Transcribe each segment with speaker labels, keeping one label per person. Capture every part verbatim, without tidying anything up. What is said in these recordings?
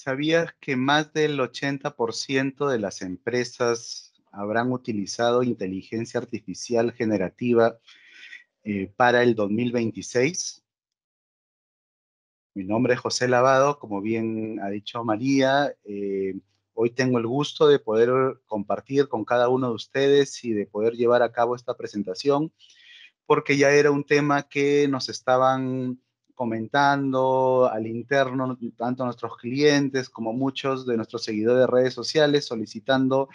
Speaker 1: ¿Sabías que más del ochenta por ciento de las empresas habrán utilizado inteligencia artificial generativa eh, para el dos mil veintiséis? Mi nombre es José Lavado, como bien ha dicho María. Eh, hoy tengo el gusto de poder compartir con cada uno de ustedes y de poder llevar a cabo esta presentación, porque ya era un tema que nos estaban comentando al interno, tanto nuestros clientes como muchos de nuestros seguidores de redes sociales, solicitando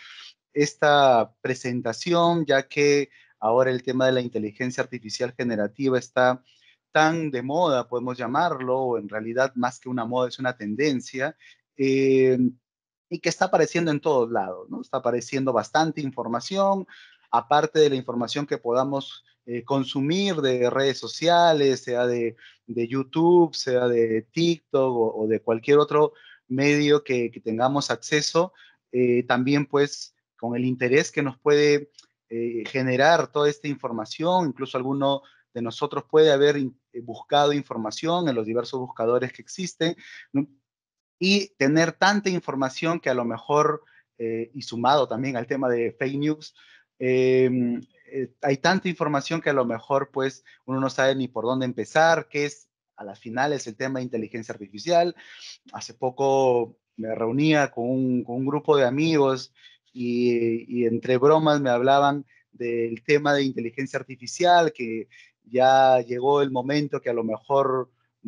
Speaker 1: esta presentación, ya que ahora el tema de la inteligencia artificial generativa está tan de moda, podemos llamarlo, o en realidad más que una moda es una tendencia, eh, y que está apareciendo en todos lados, ¿no? Está apareciendo bastante información, aparte de la información que podamos eh, consumir de redes sociales, sea de, de YouTube, sea de TikTok o, o de cualquier otro medio que, que tengamos acceso, eh, también pues con el interés que nos puede eh, generar toda esta información, incluso alguno de nosotros puede haber in- eh, buscado información en los diversos buscadores que existen, ¿no? Y tener tanta información que a lo mejor, eh, y sumado también al tema de fake news, eh, eh, hay tanta información que a lo mejor pues uno no sabe ni por dónde empezar, qué es a las finales el tema de inteligencia artificial. Hace poco me reunía con un, con un grupo de amigos y, y entre bromas me hablaban del tema de inteligencia artificial, que ya llegó el momento que a lo mejor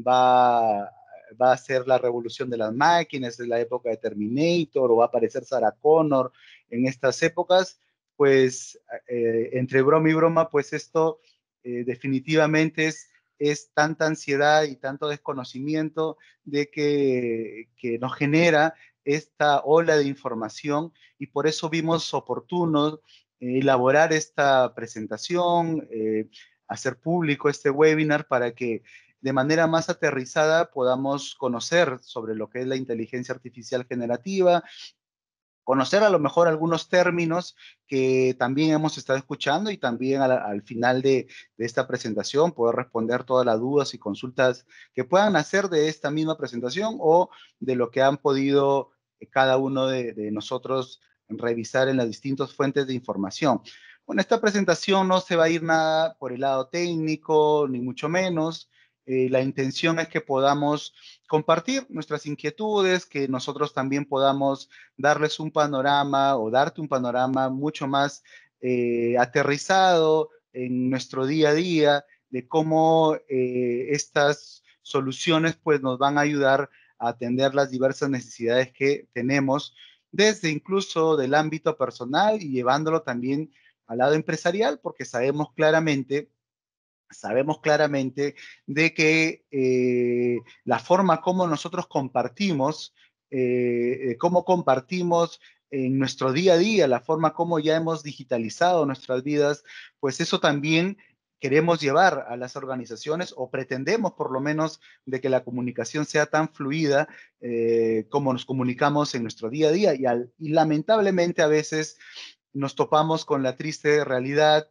Speaker 1: va, va a ser la revolución de las máquinas, es la época de Terminator o va a aparecer Sarah Connor en estas épocas. Pues eh, entre broma y broma, pues esto eh, definitivamente es, es tanta ansiedad y tanto desconocimiento de que, que nos genera esta ola de información, y por eso vimos oportuno eh, elaborar esta presentación, eh, hacer público este webinar para que de manera más aterrizada podamos conocer sobre lo que es la inteligencia artificial generativa, conocer a lo mejor algunos términos que también hemos estado escuchando, y también al, al final de, de esta presentación poder responder todas las dudas y consultas que puedan hacer de esta misma presentación o de lo que han podido eh, cada uno de, de nosotros revisar en las distintas fuentes de información. Bueno, esta presentación no se va a ir nada por el lado técnico, ni mucho menos. Eh, la intención es que podamos compartir nuestras inquietudes, que nosotros también podamos darles un panorama o darte un panorama mucho más eh, aterrizado en nuestro día a día de cómo eh, estas soluciones pues nos van a ayudar a atender las diversas necesidades que tenemos, desde incluso del ámbito personal y llevándolo también al lado empresarial, porque sabemos claramente sabemos claramente de que eh, la forma como nosotros compartimos, eh, eh, cómo compartimos en nuestro día a día, la forma como ya hemos digitalizado nuestras vidas, pues eso también queremos llevar a las organizaciones, o pretendemos por lo menos de que la comunicación sea tan fluida eh, como nos comunicamos en nuestro día a día. Y, al, y lamentablemente a veces nos topamos con la triste realidad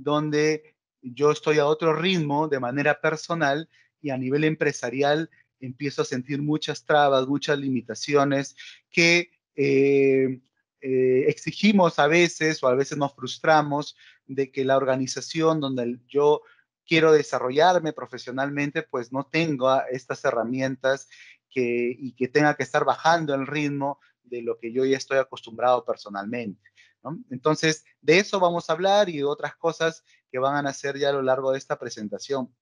Speaker 1: donde yo estoy a otro ritmo de manera personal, y a nivel empresarial empiezo a sentir muchas trabas, muchas limitaciones que eh, eh, exigimos a veces, o a veces nos frustramos de que la organización donde yo quiero desarrollarme profesionalmente pues no tenga estas herramientas, que, y que tenga que estar bajando el ritmo de lo que yo ya estoy acostumbrado personalmente, ¿no? Entonces, de eso vamos a hablar y de otras cosas que van a nacer ya a lo largo de esta presentación.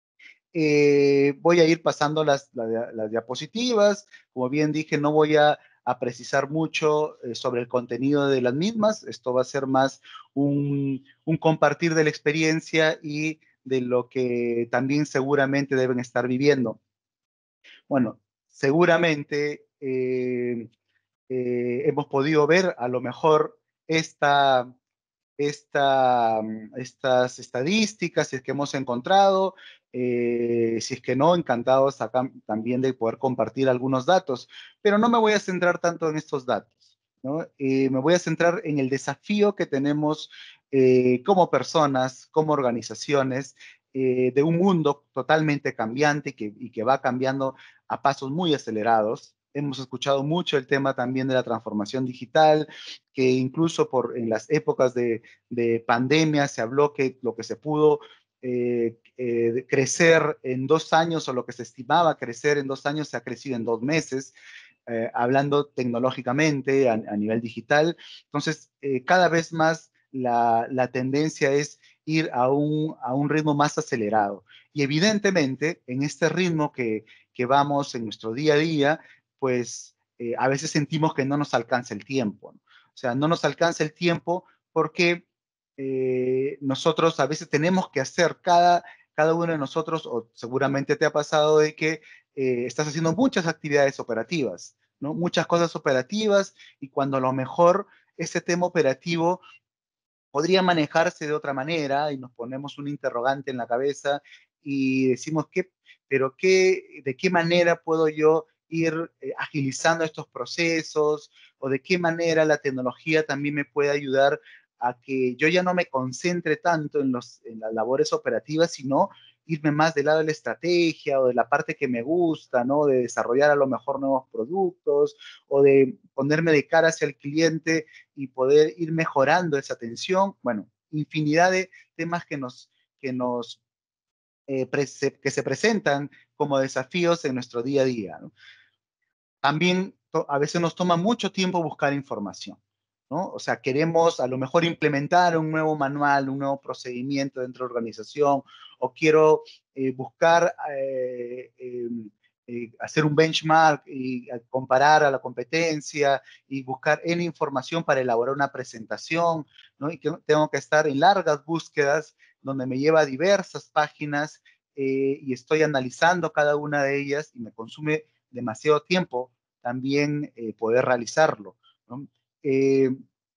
Speaker 1: Eh, voy a ir pasando las, la- las diapositivas. Como bien dije, no voy a, a precisar mucho eh, sobre el contenido de las mismas. Esto va a ser más un, un compartir de la experiencia y de lo que también seguramente deben estar viviendo. Bueno, seguramente eh, eh, hemos podido ver a lo mejor esta esta, mm, estas estadísticas, si es que hemos encontrado, eh, si es que no, encantados acá también de poder compartir algunos datos, pero no me voy a centrar tanto en estos datos, ¿no? Eh, me voy a centrar en el desafío que tenemos eh, como personas, como organizaciones, eh, de un mundo totalmente cambiante, que, y que va cambiando a pasos muy acelerados. hemos escuchado mucho el tema también de la transformación digital, que incluso por, en las épocas de, de pandemia se habló que lo que se pudo eh, eh, crecer en dos años o lo que se estimaba crecer en dos años se ha crecido en dos meses, eh, hablando tecnológicamente a, a nivel digital. Entonces, eh, cada vez más la, la tendencia es ir a un, a un ritmo más acelerado. Y evidentemente, en este ritmo que, que vamos en nuestro día a día, pues eh, a veces sentimos que no nos alcanza el tiempo, ¿no? O sea, no nos alcanza el tiempo porque eh, nosotros a veces tenemos que hacer cada, cada uno de nosotros, o seguramente te ha pasado de que eh, estás haciendo muchas actividades operativas, ¿no? Muchas cosas operativas y cuando a lo mejor ese tema operativo podría manejarse de otra manera y nos ponemos un interrogante en la cabeza y decimos, ¿qué, pero qué, de qué manera puedo yo ir eh, agilizando estos procesos o de qué manera la tecnología también me puede ayudar a que yo ya no me concentre tanto en, los, en las labores operativas, sino irme más del lado de la estrategia o de la parte que me gusta, ¿no? De desarrollar a lo mejor nuevos productos o de ponerme de cara hacia el cliente y poder ir mejorando esa atención. Bueno, infinidad de temas que nos, que nos eh, prese- que se presentan como desafíos en nuestro día a día, ¿no? También to- a veces nos toma mucho tiempo buscar información, ¿no? O sea, queremos a lo mejor implementar un nuevo manual, un nuevo procedimiento dentro de la organización, o quiero eh, buscar eh, eh, eh, hacer un benchmark y eh, comparar a la competencia y buscar N información para elaborar una presentación, ¿no? Y que tengo que estar en largas búsquedas donde me lleva a diversas páginas eh, y estoy analizando cada una de ellas y me consume demasiado tiempo también eh, poder realizarlo, ¿no? Eh,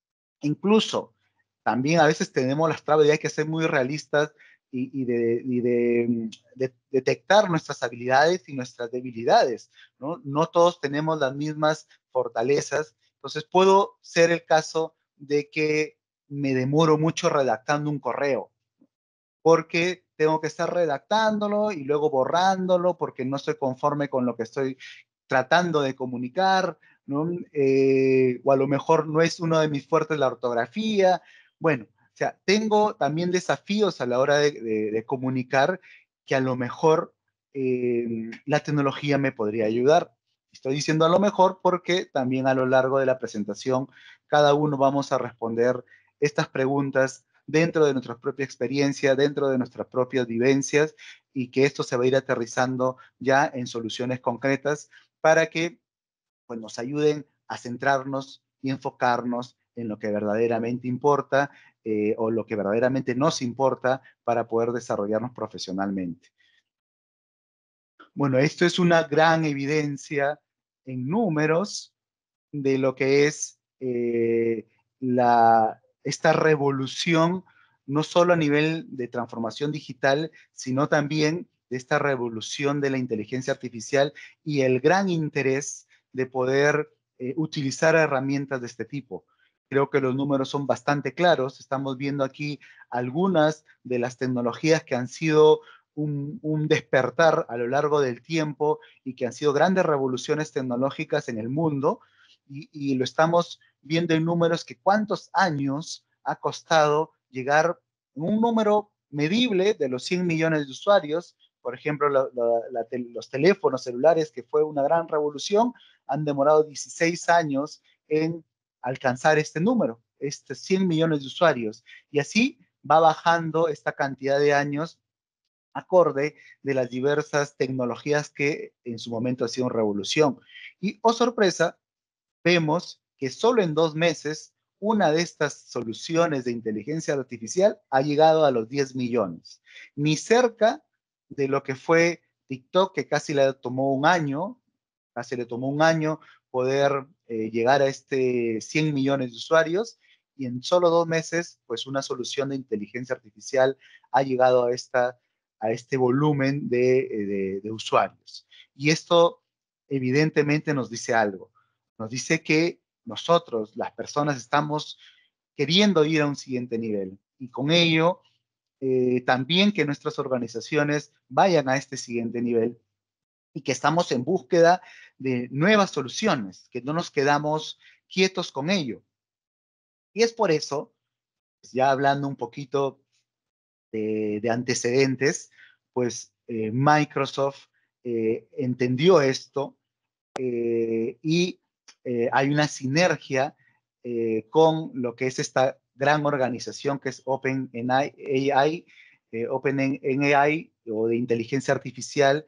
Speaker 1: Incluso también a veces tenemos las trabas y hay que ser muy realistas y, y de, y de, mm, de, detectar nuestras habilidades y nuestras debilidades, ¿no? No todos tenemos las mismas fortalezas, entonces puedo ser el caso de que me demoro mucho redactando un correo, porque tengo que estar redactándolo y luego borrándolo porque no estoy conforme con lo que estoy tratando de comunicar, ¿no? Eh, o a lo mejor no es uno de mis fuertes la ortografía. Bueno, o sea, tengo también desafíos a la hora de, de- de comunicar que a lo mejor eh, la tecnología me podría ayudar. Estoy diciendo a lo mejor porque también a lo largo de la presentación cada uno vamos a responder estas preguntas dentro de nuestra propia experiencia, dentro de nuestras propias vivencias y que esto se va a ir aterrizando ya en soluciones concretas para que pues, nos ayuden a centrarnos y enfocarnos en lo que verdaderamente importa eh, o lo que verdaderamente nos importa para poder desarrollarnos profesionalmente. Bueno, esto es una gran evidencia en números de lo que es eh, la, esta revolución, no solo a nivel de transformación digital, sino también de esta revolución de la inteligencia artificial y el gran interés de poder eh, utilizar herramientas de este tipo. Creo que los números son bastante claros. Estamos viendo aquí algunas de las tecnologías que han sido un, un despertar a lo largo del tiempo y que han sido grandes revoluciones tecnológicas en el mundo y, y lo estamos viendo en números que cuántos años ha costado llegar a un número medible de los cien millones de usuarios. Por ejemplo, la, la, la, los teléfonos celulares, que fue una gran revolución, han demorado dieciséis años en alcanzar este número, estos cien millones de usuarios. Y así va bajando esta cantidad de años acorde de las diversas tecnologías que en su momento ha sido una revolución. Y, oh sorpresa, vemos que solo en dos meses una de estas soluciones de inteligencia artificial ha llegado a los diez millones, ni cerca de lo que fue TikTok, que casi le tomó un año, casi le tomó un año poder eh, llegar a este cien millones de usuarios, y en solo dos meses, pues una solución de inteligencia artificial ha llegado a, esta, a este volumen de, eh, de, de usuarios. Y esto evidentemente nos dice algo. Nos dice que nosotros, las personas, estamos queriendo ir a un siguiente nivel y con ello eh, también que nuestras organizaciones vayan a este siguiente nivel y que estamos en búsqueda de nuevas soluciones, que no nos quedamos quietos con ello. Y es por eso, pues, ya hablando un poquito de, de antecedentes, pues eh, Microsoft eh, entendió esto eh, y eh, hay una sinergia eh, con lo que es esta gran organización que es OpenAI, eh, OpenAI o de inteligencia artificial.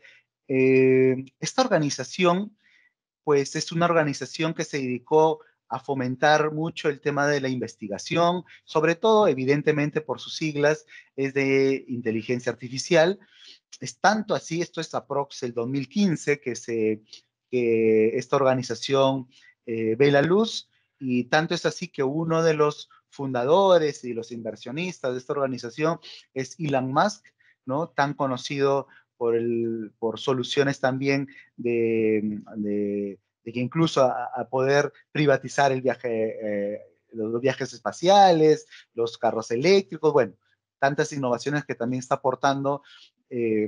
Speaker 1: Eh, esta organización pues es una organización que se dedicó a fomentar mucho el tema de la investigación, sobre todo, evidentemente, por sus siglas, es de inteligencia artificial. Es tanto así, esto es aprox el dos mil quince, que, se, que esta organización eh, ve la luz, y tanto es así que uno de los fundadores y los inversionistas de esta organización es Elon Musk, ¿no? Tan conocido por, el, por soluciones también de, de, de que incluso a, a, poder privatizar el viaje, eh, los viajes espaciales, los carros eléctricos, bueno, tantas innovaciones que también está aportando eh,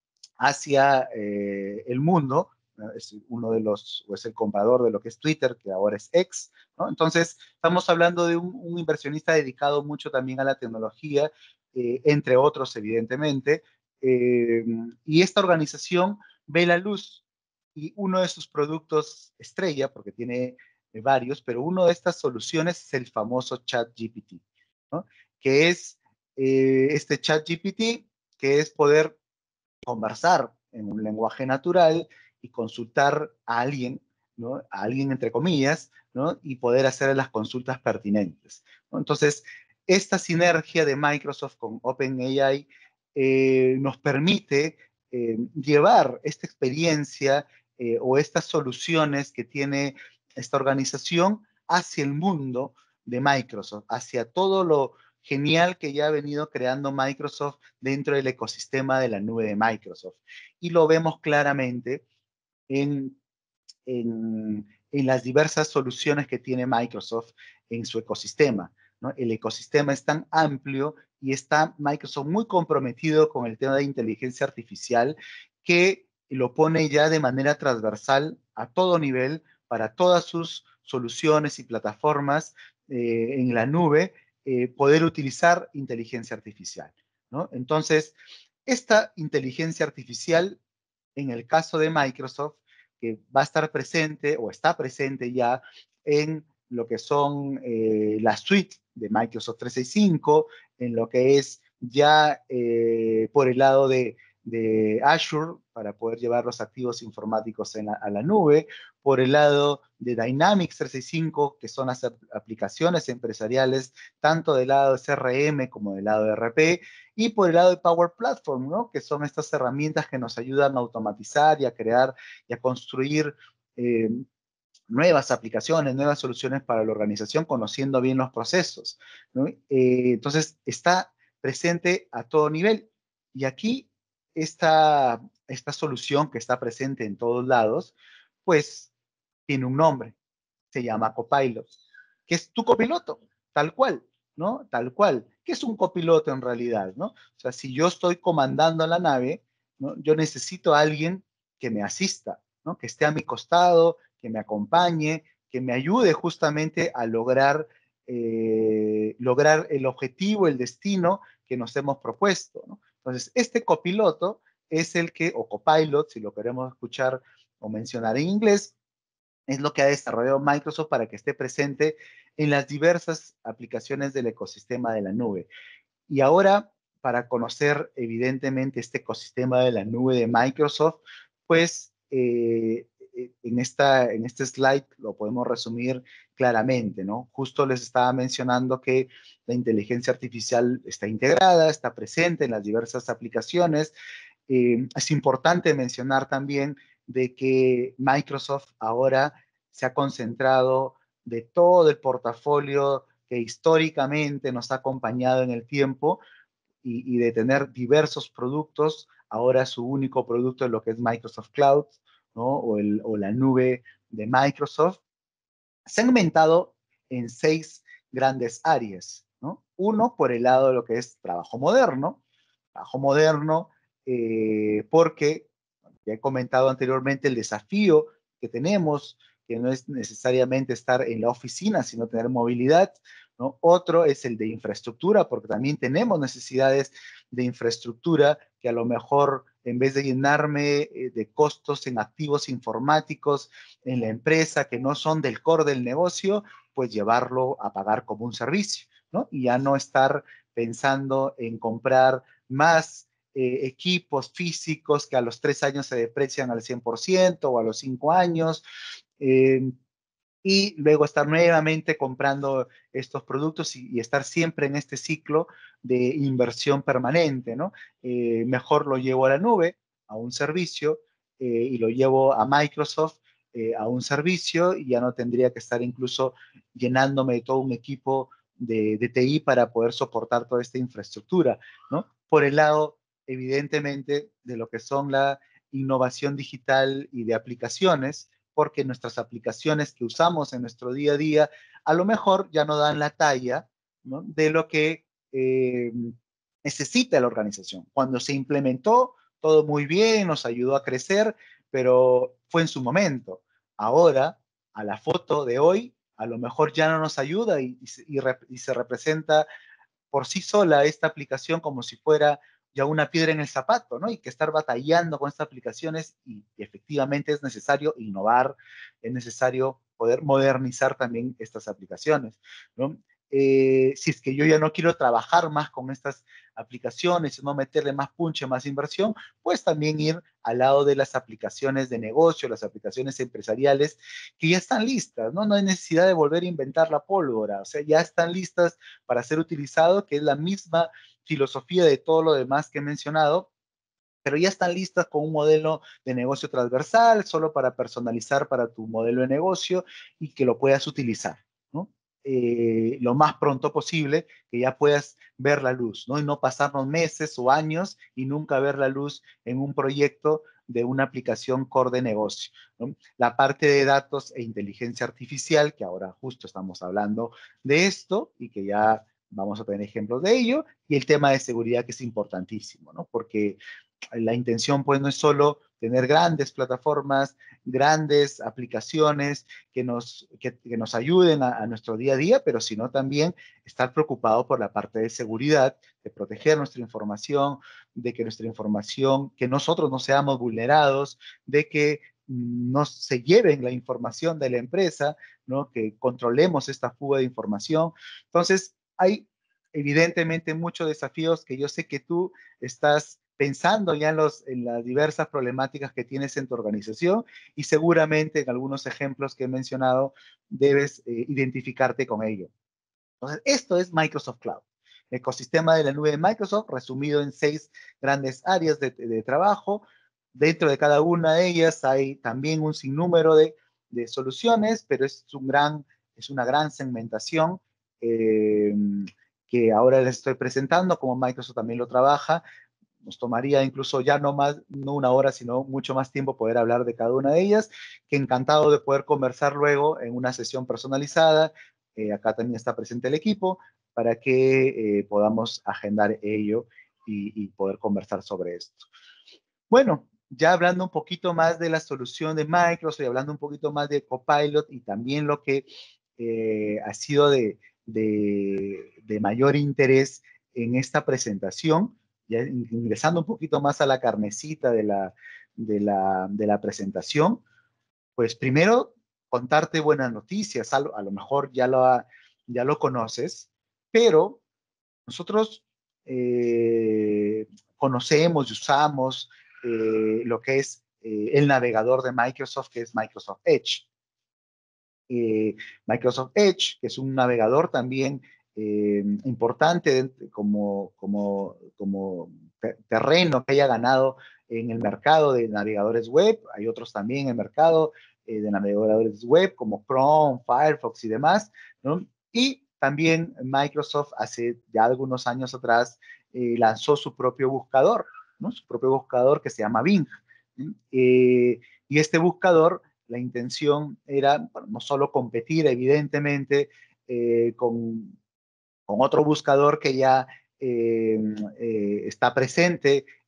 Speaker 1: hacia eh, el mundo, ¿no? Es uno de los, o es el comprador de lo que es Twitter, que ahora es X, ¿no? Entonces, estamos hablando de un, un, inversionista dedicado mucho también a la tecnología, eh, entre otros, evidentemente, eh, y esta organización ve la luz y uno de sus productos estrella, porque tiene eh, varios, pero una de estas soluciones es el famoso ChatGPT, ¿no? Que es eh, este ChatGPT, que es poder conversar en un lenguaje natural y consultar a alguien, ¿no? A alguien entre comillas, ¿no? Y poder hacer las consultas pertinentes, ¿no? Entonces, esta sinergia de Microsoft con OpenAI eh, nos permite eh, llevar esta experiencia eh, o estas soluciones que tiene esta organización hacia el mundo de Microsoft, hacia todo lo genial que ya ha venido creando Microsoft dentro del ecosistema de la nube de Microsoft. Y lo vemos claramente en, en, en las diversas soluciones que tiene Microsoft en su ecosistema, ¿no? El ecosistema es tan amplio y está Microsoft muy comprometido con el tema de inteligencia artificial que lo pone ya de manera transversal a todo nivel para todas sus soluciones y plataformas eh, en la nube, eh, poder utilizar inteligencia artificial, ¿no? Entonces, esta inteligencia artificial, en el caso de Microsoft, que va a estar presente o está presente ya en lo que son eh, la suite de Microsoft trescientos sesenta y cinco, en lo que es ya eh, por el lado de, de Azure para poder llevar los activos informáticos en la, a la nube, por el lado de Dynamics trescientos sesenta y cinco, que son las aplicaciones empresariales, tanto del lado de C R M como del lado de E R P, y por el lado de Power Platform, ¿no? Que son estas herramientas que nos ayudan a automatizar y a crear y a construir eh, nuevas aplicaciones, nuevas soluciones para la organización, conociendo bien los procesos, ¿no? Eh, entonces, está presente a todo nivel. Y aquí, esta, esta solución que está presente en todos lados, pues tiene un nombre, se llama Copilot, que es tu copiloto, tal cual, ¿no? Tal cual. ¿Qué es un copiloto en realidad, no? O sea, si yo estoy comandando la nave, ¿no? Yo necesito a alguien que me asista, ¿no? Que esté a mi costado, que me acompañe, que me ayude justamente a lograr, eh, lograr el objetivo, el destino que nos hemos propuesto, ¿no? Entonces, este copiloto es el que, o copilot, si lo queremos escuchar o mencionar en inglés, es lo que ha desarrollado Microsoft para que esté presente en las diversas aplicaciones del ecosistema de la nube. Y ahora, para conocer evidentemente este ecosistema de la nube de Microsoft, pues eh, en, esta, en este slide lo podemos resumir claramente, ¿no? Justo les estaba mencionando que la inteligencia artificial está integrada, está presente en las diversas aplicaciones. Eh, es importante mencionar también de que Microsoft ahora se ha concentrado de todo el portafolio que históricamente nos ha acompañado en el tiempo y, y de tener diversos productos, ahora su único producto es lo que es Microsoft Cloud, ¿no? O, el, o la nube de Microsoft, segmentado en seis grandes áreas, ¿no? Uno por el lado de lo que es trabajo moderno, trabajo moderno eh, porque Ya he comentado anteriormente el desafío que tenemos, que no es necesariamente estar en la oficina, sino tener movilidad, ¿no? Otro es el de infraestructura, porque también tenemos necesidades de infraestructura que a lo mejor en vez de llenarme eh, de costos en activos informáticos en la empresa que no son del core del negocio, pues llevarlo a pagar como un servicio, ¿no? Y ya no estar pensando en comprar más eh, equipos físicos que a los tres años se deprecian al cien por ciento o a los cinco años. Eh, y luego estar nuevamente comprando estos productos y, y estar siempre en este ciclo de inversión permanente, ¿no? Eh, mejor lo llevo a la nube, a un servicio, eh, y lo llevo a Microsoft, eh, a un servicio, y ya no tendría que estar incluso llenándome de todo un equipo de, de T I para poder soportar toda esta infraestructura, ¿no? Por el lado, evidentemente, de lo que son la innovación digital y de aplicaciones, porque nuestras aplicaciones que usamos en nuestro día a día a lo mejor ya no dan la talla, ¿no?, de lo que eh, necesita la organización. Cuando se implementó, todo muy bien, nos ayudó a crecer, pero fue en su momento. Ahora, a la foto de hoy, a lo mejor ya no nos ayuda y, y, y, y se representa por sí sola esta aplicación como si fuera ya una piedra en el zapato, ¿no? Y que estar batallando con estas aplicaciones y, y efectivamente es necesario innovar, es necesario poder modernizar también estas aplicaciones, ¿no? Eh, si es que yo ya no quiero trabajar más con estas aplicaciones, no meterle más punche, más inversión, pues también ir al lado de las aplicaciones de negocio, las aplicaciones empresariales que ya están listas, ¿no? No hay necesidad de volver a inventar la pólvora, o sea, ya están listas para ser utilizado, que es la misma filosofía de todo lo demás que he mencionado, pero ya están listas con un modelo de negocio transversal, solo para personalizar para tu modelo de negocio y que lo puedas utilizar, ¿no? Eh, lo más pronto posible, que ya puedas ver la luz, ¿no? Y no pasarnos meses o años y nunca ver la luz en un proyecto de una aplicación core de negocio, ¿no? La parte de datos e inteligencia artificial, que ahora justo estamos hablando de esto y que ya vamos a tener ejemplos de ello, y el tema de seguridad que es importantísimo, ¿no? Porque la intención pues no es solo tener grandes plataformas, grandes aplicaciones que nos, que, que nos ayuden a, a, nuestro día a día, pero sino también estar preocupado por la parte de seguridad, de proteger nuestra información, de que nuestra información, que nosotros no seamos vulnerados, de que no se lleven la información de la empresa, ¿no? Que controlemos esta fuga de información. Entonces, hay evidentemente muchos desafíos que yo sé que tú estás pensando ya en, los, en las diversas problemáticas que tienes en tu organización y seguramente en algunos ejemplos que he mencionado debes eh, identificarte con ello. Entonces, esto es Microsoft Cloud, el ecosistema de la nube de Microsoft, resumido en seis grandes áreas de, de trabajo. Dentro de cada una de ellas hay también un sinnúmero de, de soluciones, pero es, un gran, es una gran segmentación eh, que ahora les estoy presentando, como Microsoft también lo trabaja. Nos tomaría incluso ya no más, no una hora, sino mucho más tiempo poder hablar de cada una de ellas, que encantado de poder conversar luego en una sesión personalizada. Eh, acá también está presente el equipo para que eh, podamos agendar ello y, y poder conversar sobre esto. Bueno, ya hablando un poquito más de la solución de Microsoft y hablando un poquito más de Copilot y también lo que eh, ha sido de, de, de mayor interés en esta presentación, ya ingresando un poquito más a la carnecita de la, de la, de la presentación, pues primero contarte buenas noticias, a lo, a lo mejor ya lo, ya lo conoces, pero nosotros eh, conocemos y usamos eh, lo que es eh, el navegador de Microsoft, que es Microsoft Edge. Eh, Microsoft Edge, que es un navegador también eh, importante como, como, como terreno que haya ganado en el mercado de navegadores web. Hay otros también en el mercado eh, de navegadores web como Chrome, Firefox y demás, ¿no? Y también Microsoft hace ya algunos años atrás eh, lanzó su propio buscador, ¿no? Su propio buscador que se llama Bing. Eh, y este buscador, la intención era bueno, no solo competir evidentemente eh, con, con, otro buscador que ya eh, eh, está presente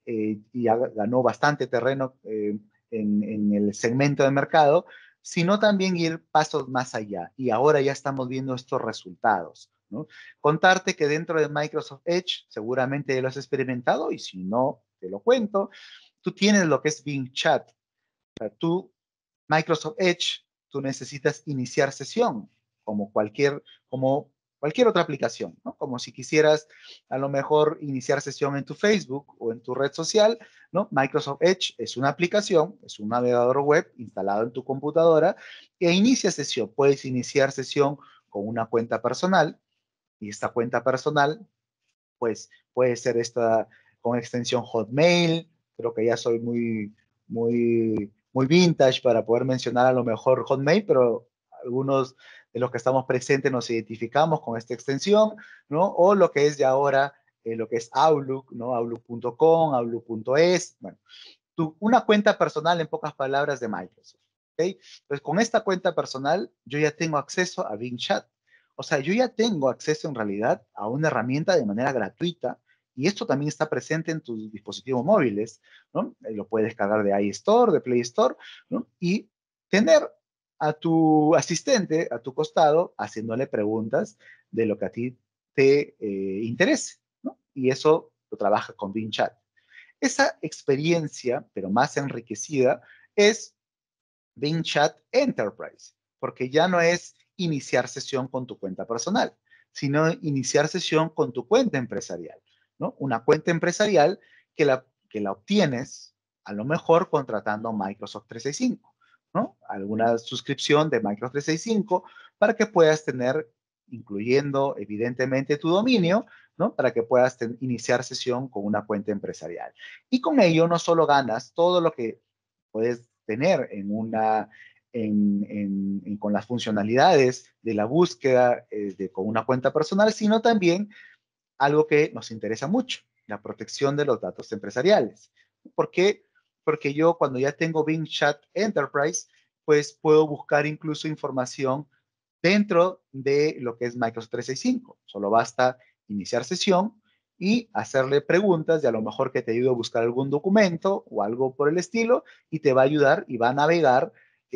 Speaker 1: eh, y ha- ganó bastante terreno eh, en, en el segmento de mercado, sino también ir pasos más allá. Y ahora ya estamos viendo estos resultados, ¿no? Contarte que dentro de Microsoft Edge, seguramente lo has experimentado, y si no, te lo cuento, tú tienes lo que es Bing Chat. O sea, tú, Microsoft Edge, tú necesitas iniciar sesión, como cualquier, como cualquier otra aplicación, ¿no? Como si quisieras a lo mejor iniciar sesión en tu Facebook o en tu red social, ¿no? Microsoft Edge es una aplicación, es un navegador web instalado en tu computadora e inicia sesión. Puedes iniciar sesión con una cuenta personal y esta cuenta personal, pues puede ser esta con extensión Hotmail. Creo que ya soy muy, muy, muy vintage para poder mencionar a lo mejor Hotmail, pero algunos de los que estamos presentes nos identificamos con esta extensión, ¿no? O lo que es ya ahora, eh, lo que es Outlook, ¿no? Outlook punto com, Outlook punto es, bueno, tu, una cuenta personal en pocas palabras de Microsoft, ¿ok? Pues con esta cuenta personal yo ya tengo acceso a Bing Chat. O sea, yo ya tengo acceso en realidad a una herramienta de manera gratuita y esto también está presente en tus dispositivos móviles, ¿no? Eh, Lo puedes descargar de iStore, de Play Store, ¿no? Y tener a tu asistente a tu costado haciéndole preguntas de lo que a ti te eh, interese, ¿no? Y eso lo trabaja con Bing Chat. Esa experiencia, pero más enriquecida, es Bing Chat Enterprise, porque ya no es iniciar sesión con tu cuenta personal, sino iniciar sesión con tu cuenta empresarial, ¿no? Una cuenta empresarial que la, que la obtienes a lo mejor contratando Microsoft trescientos sesenta y cinco, ¿no? Alguna suscripción de Microsoft trescientos sesenta y cinco para que puedas tener, incluyendo evidentemente tu dominio, ¿no? Para que puedas ten, iniciar sesión con una cuenta empresarial. Y con ello no solo ganas todo lo que puedes tener en una, en, en, en, con las funcionalidades de la búsqueda eh, de, con una cuenta personal, sino también algo que nos interesa mucho, la protección de los datos empresariales. ¿Por qué? Porque yo cuando ya tengo Bing Chat Enterprise, pues puedo buscar incluso información dentro de lo que es Microsoft trescientos sesenta y cinco. Solo basta iniciar sesión y hacerle preguntas y a lo mejor que te ayude a buscar algún documento o algo por el estilo y te va a ayudar y va a navegar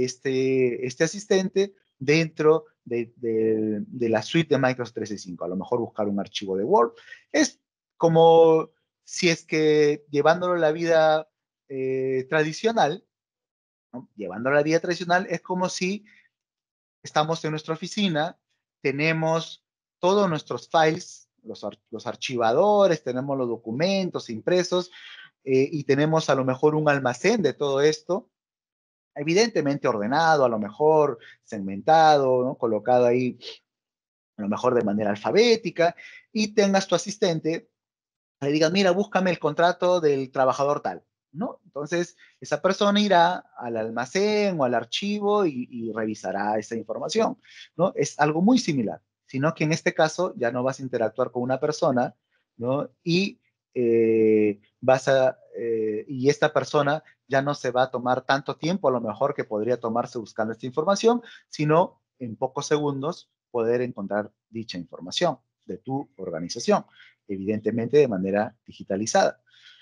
Speaker 1: este, este asistente dentro de, de, de la suite de Microsoft trescientos sesenta y cinco. A lo mejor buscar un archivo de Word. Es como si es que llevándolo a la vida eh, tradicional, ¿no? Llevándolo a la vida tradicional es como si estamos en nuestra oficina, tenemos todos nuestros files, los, ar los archivadores, tenemos los documentos impresos eh, y tenemos a lo mejor un almacén de todo esto, evidentemente ordenado, a lo mejor segmentado, ¿no? Colocado ahí a lo mejor de manera alfabética, y tengas tu asistente, le digas, mira, búscame el contrato del trabajador tal, ¿no? Entonces, esa persona irá al almacén o al archivo y, y revisará esa información, ¿no? Es algo muy similar, sino que en este caso ya no vas a interactuar con una persona, ¿no? Y eh, vas a, eh, y esta persona ya no se va a tomar tanto tiempo, a lo mejor que podría tomarse buscando esta información, sino en pocos segundos poder encontrar dicha información de tu organización, evidentemente de manera digitalizada.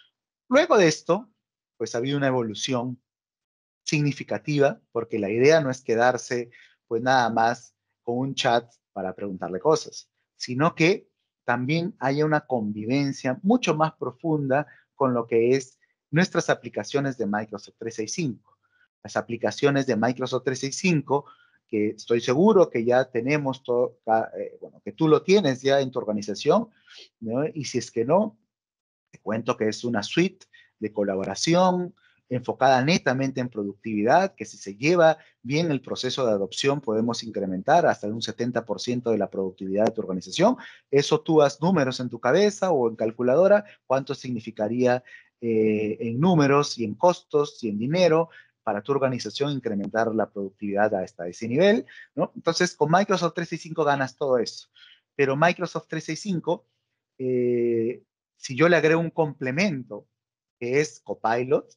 Speaker 1: Luego de esto, pues ha habido una evolución significativa, porque la idea no es quedarse pues nada más con un chat para preguntarle cosas, sino que también haya una convivencia mucho más profunda con lo que es nuestras aplicaciones de Microsoft trescientos sesenta y cinco. Las aplicaciones de Microsoft trescientos sesenta y cinco, que estoy seguro que ya tenemos todo, eh, bueno, que tú lo tienes ya en tu organización, ¿no? Y si es que no, te cuento que es una suite de colaboración enfocada netamente en productividad, que si se lleva bien el proceso de adopción podemos incrementar hasta un setenta por ciento de la productividad de tu organización. Eso tú haz números en tu cabeza o en calculadora, cuánto significaría eh, en números y en costos y en dinero para tu organización incrementar la productividad hasta ese nivel, ¿no? Entonces, con Microsoft trescientos sesenta y cinco ganas todo eso. Pero Microsoft trescientos sesenta y cinco eh, si yo le agrego un complemento que es Copilot,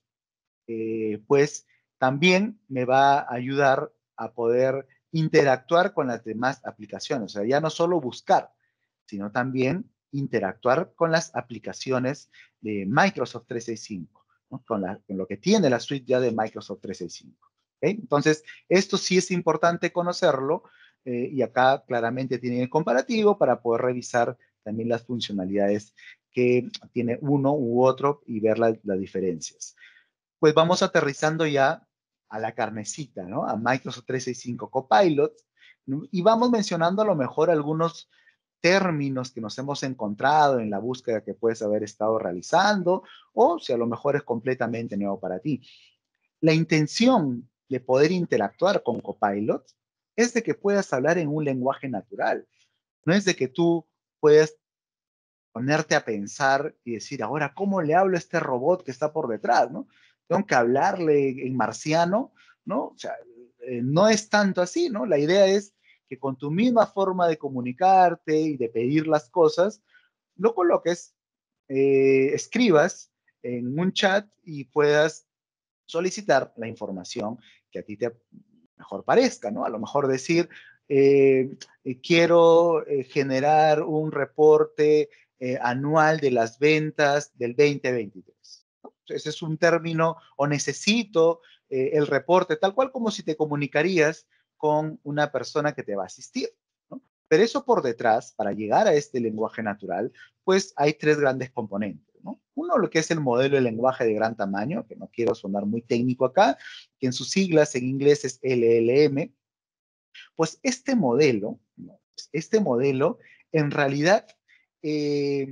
Speaker 1: eh, pues también me va a ayudar a poder interactuar con las demás aplicaciones. O sea, ya no solo buscar, sino también interactuar con las aplicaciones de Microsoft trescientos sesenta y cinco, ¿no? Con, la, con lo que tiene la suite ya de Microsoft trescientos sesenta y cinco. ¿Okay? Entonces, esto sí es importante conocerlo, eh, y acá claramente tienen el comparativo para poder revisar también las funcionalidades que tiene uno u otro y ver la, las diferencias. Pues vamos aterrizando ya a la carnecita, ¿no? A Microsoft trescientos sesenta y cinco Copilot, ¿no? Y vamos mencionando a lo mejor algunos términos que nos hemos encontrado en la búsqueda que puedes haber estado realizando, o si a lo mejor es completamente nuevo para ti. La intención de poder interactuar con Copilot es de que puedas hablar en un lenguaje natural. No es de que tú puedas ponerte a pensar y decir, ahora, ¿cómo le hablo a este robot que está por detrás, ¿no? Tengo que hablarle en marciano, ¿no? O sea, eh, no es tanto así, ¿no? La idea es que con tu misma forma de comunicarte y de pedir las cosas, lo coloques, eh, escribas en un chat y puedas solicitar la información que a ti te mejor parezca, ¿no? A lo mejor decir, eh, eh, quiero eh, generar un reporte eh, anual de las ventas del dos mil veintitrés, ¿no? Ese es un término, o necesito eh, el reporte, tal cual como si te comunicarías con una persona que te va a asistir, ¿no? Pero eso por detrás, para llegar a este lenguaje natural, pues hay tres grandes componentes, ¿no? Uno, lo que es el modelo de lenguaje de gran tamaño, que no quiero sonar muy técnico acá, que en sus siglas en inglés es L L M. Pues este modelo, ¿no? Este modelo en realidad eh,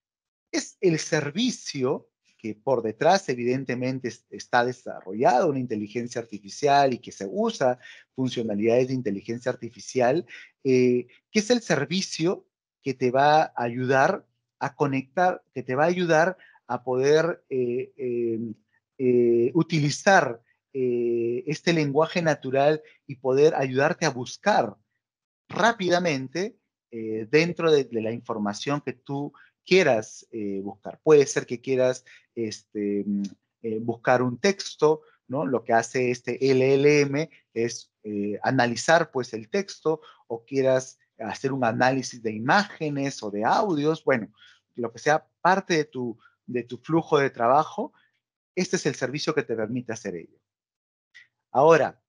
Speaker 1: es el servicio que por detrás evidentemente está desarrollado una inteligencia artificial y que se usa funcionalidades de inteligencia artificial, eh, que es el servicio que te va a ayudar a conectar, que te va a ayudar a poder eh, eh, eh, utilizar eh, este lenguaje natural y poder ayudarte a buscar rápidamente eh, dentro de, de, la información que tú quieras eh, buscar. Puede ser que quieras este, eh, buscar un texto, ¿no? Lo que hace este L L M es eh, analizar pues el texto, o quieras hacer un análisis de imágenes o de audios, bueno, lo que sea parte de tu, de tu flujo de trabajo, este es el servicio que te permite hacer ello. Ahora,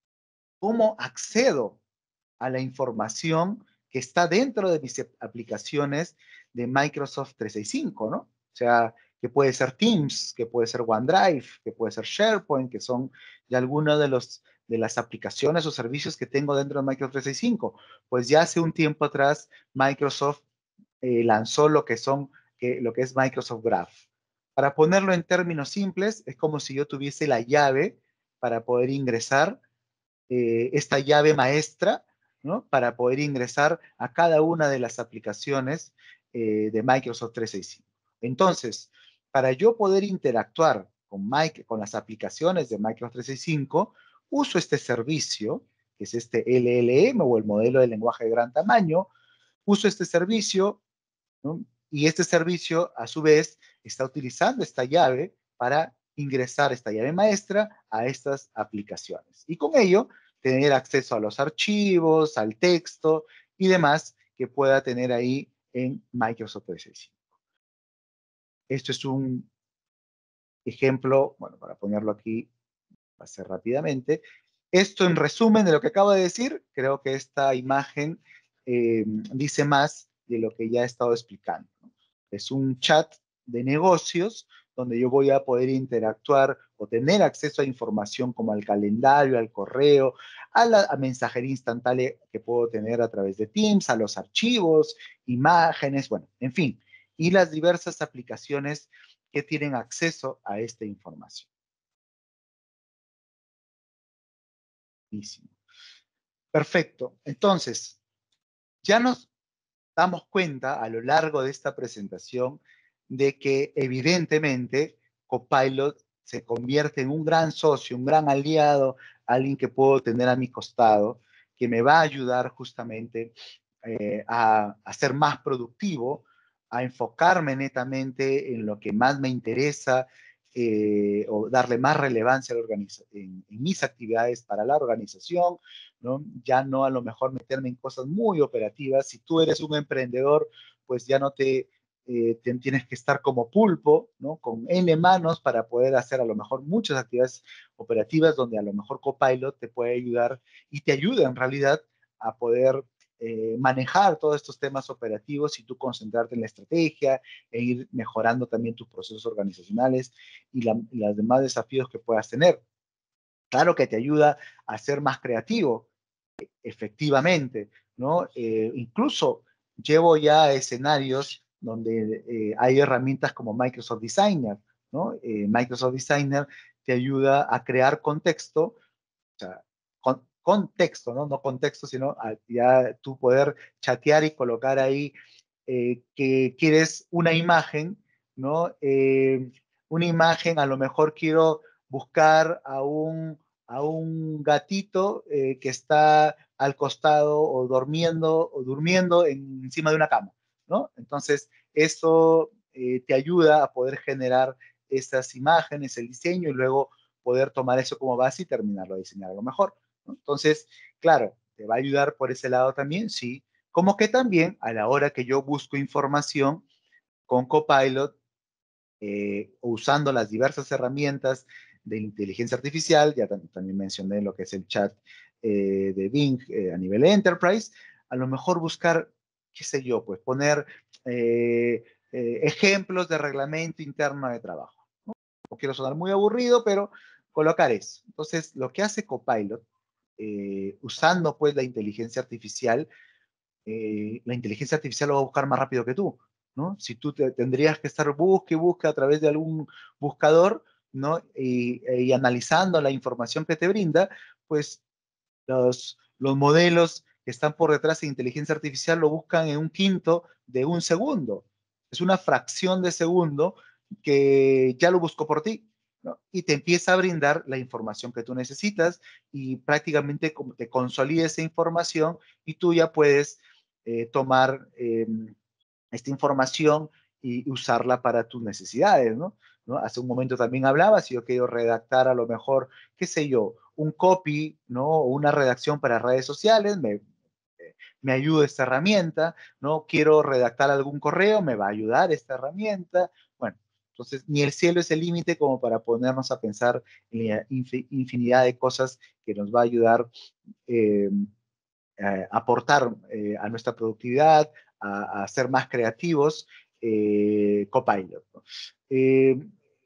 Speaker 1: ¿cómo accedo a la información que está dentro de mis aplicaciones de Microsoft trescientos sesenta y cinco, ¿no? O sea, que puede ser Teams, que puede ser OneDrive, que puede ser SharePoint, que son ya algunas de, los, de las aplicaciones o servicios que tengo dentro de Microsoft trescientos sesenta y cinco. Pues ya hace un tiempo atrás Microsoft eh, lanzó lo que, son, que, lo que es Microsoft Graph. Para ponerlo en términos simples, es como si yo tuviese la llave para poder ingresar eh, esta llave maestra, ¿no? Para poder ingresar a cada una de las aplicaciones eh, de Microsoft trescientos sesenta y cinco. Entonces, para yo poder interactuar con, Mike, con las aplicaciones de Microsoft trescientos sesenta y cinco, uso este servicio, que es este L L M o el modelo de lenguaje de gran tamaño, uso este servicio, ¿no? Y este servicio, a su vez, está utilizando esta llave para ingresar esta llave maestra a estas aplicaciones. Y con ello, tener acceso a los archivos, al texto y demás que pueda tener ahí en Microsoft trescientos sesenta y cinco. Esto es un ejemplo, bueno, para ponerlo aquí, va a ser rápidamente. Esto en resumen de lo que acabo de decir, creo que esta imagen eh, dice más de lo que ya he estado explicando, ¿no? Es un chat de negocios donde yo voy a poder interactuar o tener acceso a información como al calendario, al correo, a la a mensajería instantánea que puedo tener a través de Teams, a los archivos, imágenes, bueno, en fin, y las diversas aplicaciones que tienen acceso a esta información. Perfecto. Entonces, ya nos damos cuenta a lo largo de esta presentación de que evidentemente Copilot se convierte en un gran socio, un gran aliado, alguien que puedo tener a mi costado, que me va a ayudar justamente eh, a, a ser más productivo, a enfocarme netamente en lo que más me interesa, eh, o darle más relevancia a la organiza en, en mis actividades para la organización, ¿no? Ya no a lo mejor meterme en cosas muy operativas. Si tú eres un emprendedor, pues ya no te, eh, te tienes que estar como pulpo, ¿no? Con N manos para poder hacer a lo mejor muchas actividades operativas donde a lo mejor Copilot te puede ayudar y te ayuda en realidad a poder eh, manejar todos estos temas operativos y tú concentrarte en la estrategia e ir mejorando también tus procesos organizacionales y, la, y los demás desafíos que puedas tener. Claro que te ayuda a ser más creativo, efectivamente, ¿no? Eh, incluso llevo ya escenarios donde eh, hay herramientas como Microsoft Designer, ¿no? Eh, Microsoft Designer te ayuda a crear contexto, o sea, con, contexto, ¿no? No contexto, sino a, ya tú poder chatear y colocar ahí eh, que quieres una imagen, ¿no? Eh, una imagen, a lo mejor quiero buscar a un, a un gatito eh, que está al costado o durmiendo, o durmiendo en, encima de una cama, ¿no? Entonces, eso eh, te ayuda a poder generar estas imágenes, el diseño y luego poder tomar eso como base y terminarlo de diseñar a lo mejor, ¿no? Entonces, claro, te va a ayudar por ese lado también, sí, como que también a la hora que yo busco información con Copilot, eh, usando las diversas herramientas de inteligencia artificial, ya tam también mencioné lo que es el chat eh, de Bing eh, a nivel enterprise, a lo mejor buscar, qué sé yo, pues poner eh, eh, ejemplos de reglamento interno de trabajo. ¿No? No quiero sonar muy aburrido, pero colocar eso. Entonces, lo que hace Copilot, eh, usando pues la inteligencia artificial, eh, la inteligencia artificial lo va a buscar más rápido que tú, ¿no? Si tú te, tendrías que estar busque y busque a través de algún buscador, ¿no? Y, y analizando la información que te brinda, pues los, los modelos que están por detrás de inteligencia artificial lo buscan en un quinto de un segundo. Es una fracción de segundo que ya lo buscó por ti, ¿no? Y te empieza a brindar la información que tú necesitas y prácticamente te consolida esa información y tú ya puedes eh, tomar eh, esta información y usarla para tus necesidades, ¿no? ¿No? Hace un momento también hablaba, si yo quiero redactar a lo mejor, qué sé yo, un copy, ¿no? O una redacción para redes sociales, me, me ayuda esta herramienta, ¿no? Quiero redactar algún correo, me va a ayudar esta herramienta. Bueno, entonces ni el cielo es el límite como para ponernos a pensar en la infinidad de cosas que nos va a ayudar eh, eh, aportar eh, a nuestra productividad, a, a, ser más creativos, eh, Copilot, ¿no? Eh,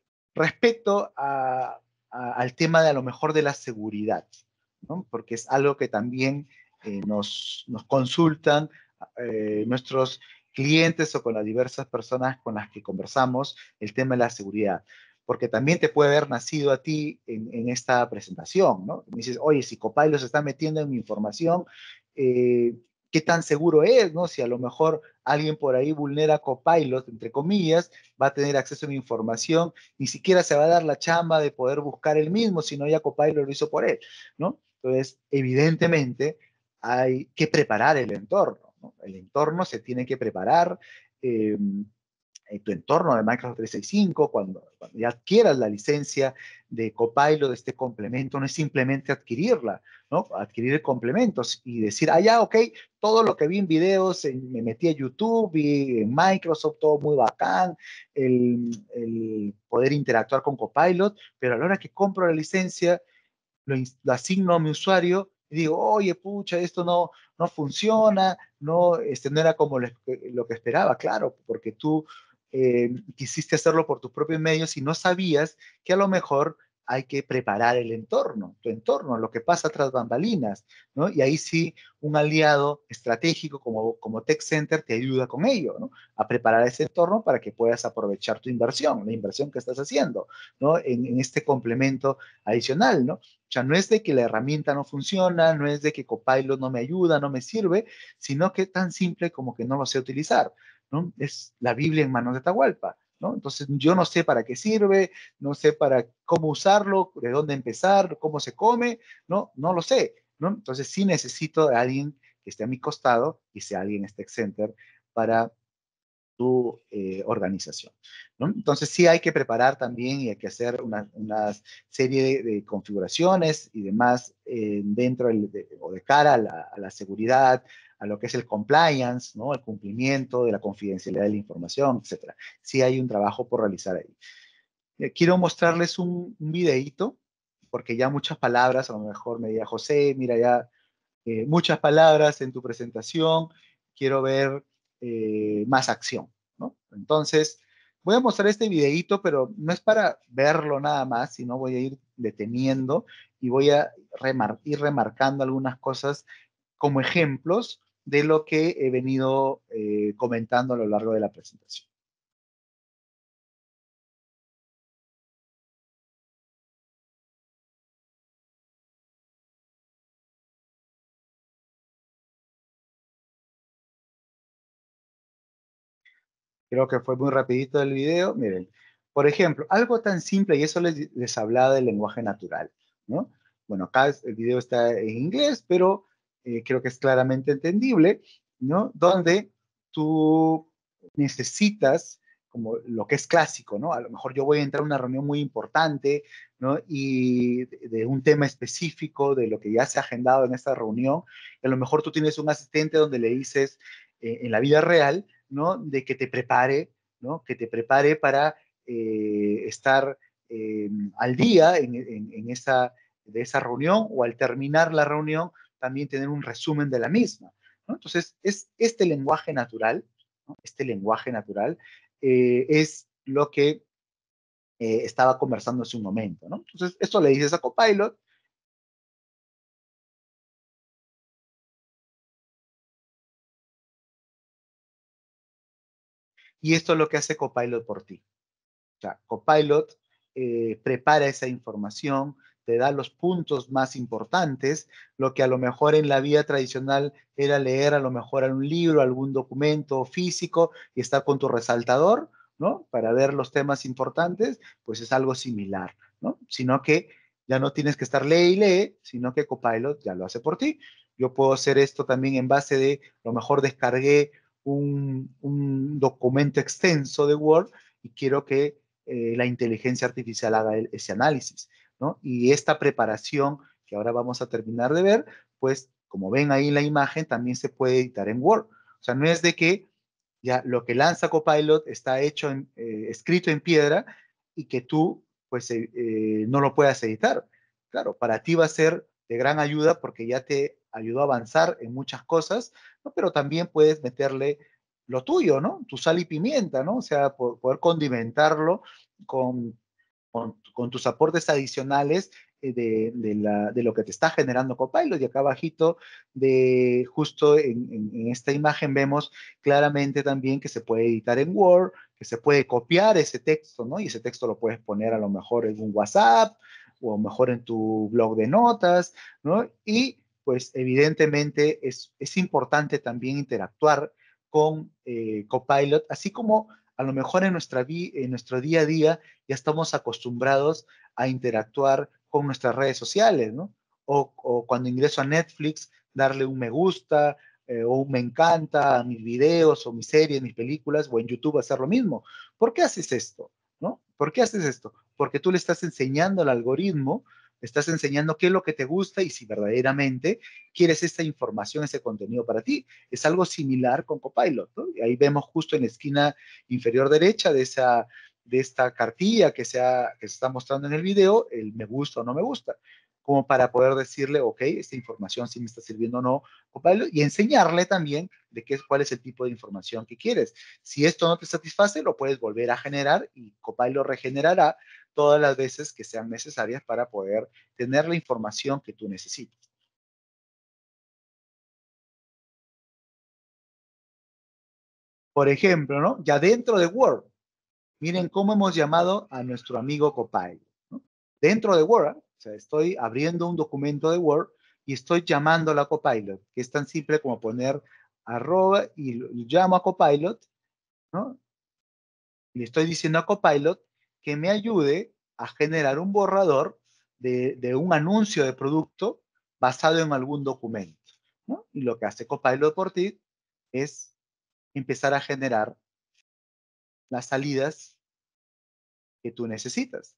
Speaker 1: respecto a, a, al tema de a lo mejor de la seguridad, ¿no? Porque es algo que también eh, nos, nos, consultan eh, nuestros clientes o con las diversas personas con las que conversamos, el tema de la seguridad. Porque también te puede haber nacido a ti en, en esta presentación, ¿no? Me dices, oye, si Copilot se está metiendo en mi información, eh, ¿qué tan seguro es, no? Si a lo mejor alguien por ahí vulnera Copilot, entre comillas, va a tener acceso a mi información, ni siquiera se va a dar la chamba de poder buscar él mismo, sino ya Copilot lo hizo por él, ¿no? Entonces, evidentemente, hay que preparar el entorno, ¿no? El entorno se tiene que preparar, eh, en tu entorno de Microsoft trescientos sesenta y cinco, cuando, cuando ya adquieras la licencia de Copilot, de este complemento, no es simplemente adquirirla, ¿no? Adquirir complementos y decir, ah, ya, ok, todo lo que vi en videos, en, me metí a YouTube y en Microsoft, todo muy bacán, el, el poder interactuar con Copilot, pero a la hora que compro la licencia, lo, lo asigno a mi usuario y digo, oye, pucha, esto no, no funciona, no, este, no era como lo, lo que esperaba, claro, porque tú eh, quisiste hacerlo por tus propios medios y no sabías que a lo mejor hay que preparar el entorno, tu entorno, lo que pasa tras bambalinas, ¿no? Y ahí sí, un aliado estratégico como, como Tech Center te ayuda con ello, ¿no? A preparar ese entorno para que puedas aprovechar tu inversión, la inversión que estás haciendo, ¿no? En, en este complemento adicional, ¿no? O sea, no es de que la herramienta no funciona, no es de que Copilot no me ayuda, no me sirve, sino que es tan simple como que no lo sé utilizar, ¿no? Es la Biblia en manos de Atahualpa, ¿no? Entonces, yo no sé para qué sirve, no sé para cómo usarlo, de dónde empezar, cómo se come, ¿no? No lo sé, ¿no? Entonces, sí necesito de alguien que esté a mi costado y sea alguien Tech Center para tu eh, organización, ¿no? Entonces sí hay que preparar también y hay que hacer una, una serie de, de, configuraciones y demás eh, dentro del, de, o de cara a la, a la seguridad, a lo que es el compliance, ¿no? El cumplimiento de la confidencialidad de la información, etcétera. Sí hay un trabajo por realizar ahí. Eh, quiero mostrarles un, un videíto, porque ya muchas palabras, a lo mejor me diga José, mira ya eh, muchas palabras en tu presentación, quiero ver eh, más acción, ¿no? Entonces, voy a mostrar este videíto, pero no es para verlo nada más, sino voy a ir deteniendo y voy a remar ir remarcando algunas cosas como ejemplos de lo que he venido eh, comentando a lo largo de la presentación. Creo que fue muy rapidito el video. Miren, por ejemplo, algo tan simple, y eso les, les hablaba del lenguaje natural, ¿no? Bueno, acá es- el video está en inglés, pero eh, creo que es claramente entendible, ¿no? Donde tú necesitas, como lo que es clásico, ¿no? A lo mejor yo voy a entrar a una reunión muy importante, ¿no? Y de, de un tema específico, de lo que ya se ha agendado en esta reunión, y a lo mejor tú tienes un asistente donde le dices eh, en la vida real, ¿no? De que te prepare, ¿no? Que te prepare para eh, estar eh, al día en, en, en, esa, de esa reunión o al terminar la reunión también tener un resumen de la misma, ¿no? Entonces, es este lenguaje natural, ¿no? Este lenguaje natural eh, es lo que eh, estaba conversando hace un momento, ¿no? Entonces, esto le dices a Copilot y esto es lo que hace Copilot por ti. O sea, Copilot eh, prepara esa información, te da los puntos más importantes, lo que a lo mejor en la vida tradicional era leer a lo mejor un libro, algún documento físico y estar con tu resaltador, ¿no? Para ver los temas importantes, pues es algo similar, ¿no? Sino que ya no tienes que estar lee y lee, sino que Copilot ya lo hace por ti. Yo puedo hacer esto también en base de, a lo mejor descargué un, un documento extenso de Word y quiero que eh, la inteligencia artificial haga el, ese análisis, ¿no? Y esta preparación que ahora vamos a terminar de ver, pues como ven ahí en la imagen, también se puede editar en Word. O sea, no es de que ya lo que lanza Copilot está hecho, en, eh, escrito en piedra y que tú pues eh, eh, no lo puedas editar. Claro, para ti va a ser de gran ayuda porque ya te ayudó a avanzar en muchas cosas, ¿no? Pero también puedes meterle lo tuyo, ¿no? Tu sal y pimienta, ¿no? O sea, por, poder condimentarlo con, con, con tus aportes adicionales eh, de, de, la, de, lo que te está generando Copilot. Y acá abajito, de, justo en, en, en esta imagen vemos claramente también que se puede editar en Word, que se puede copiar ese texto, ¿no? Y ese texto lo puedes poner a lo mejor en un WhatsApp o a lo mejor en tu blog de notas, ¿no? Y pues evidentemente es, es importante también interactuar con eh, Copilot, así como a lo mejor en, nuestra vi en nuestro día a día ya estamos acostumbrados a interactuar con nuestras redes sociales, ¿no? O, o cuando ingreso a Netflix, darle un me gusta eh, o un me encanta a mis videos o mis series, mis películas, o en YouTube hacer lo mismo. ¿Por qué haces esto? ¿No? ¿Por qué haces esto? Porque tú le estás enseñando al algoritmo, le estás enseñando qué es lo que te gusta y si verdaderamente quieres esta información, ese contenido para ti. Es algo similar con Copilot, ¿no? Y ahí vemos justo en la esquina inferior derecha de esa de esta cartilla que se, ha, que se está mostrando en el video, el me gusta o no me gusta, como para poder decirle, ok, esta información sí me está sirviendo o no, Copilot, y enseñarle también de qué, cuál es el tipo de información que quieres. Si esto no te satisface, lo puedes volver a generar y Copilot regenerará todas las veces que sean necesarias para poder tener la información que tú necesitas. Por ejemplo, ¿no? Ya dentro de Word, miren cómo hemos llamado a nuestro amigo Copilot, ¿no? Dentro de Word, ¿eh? O sea, estoy abriendo un documento de Word y estoy llamando a la Copilot, que es tan simple como poner arroba y, y llamo a Copilot, ¿no? Le estoy diciendo a Copilot que me ayude a generar un borrador de, de un anuncio de producto basado en algún documento, ¿no? Y lo que hace Copilot por ti es empezar a generar las salidas que tú necesitas.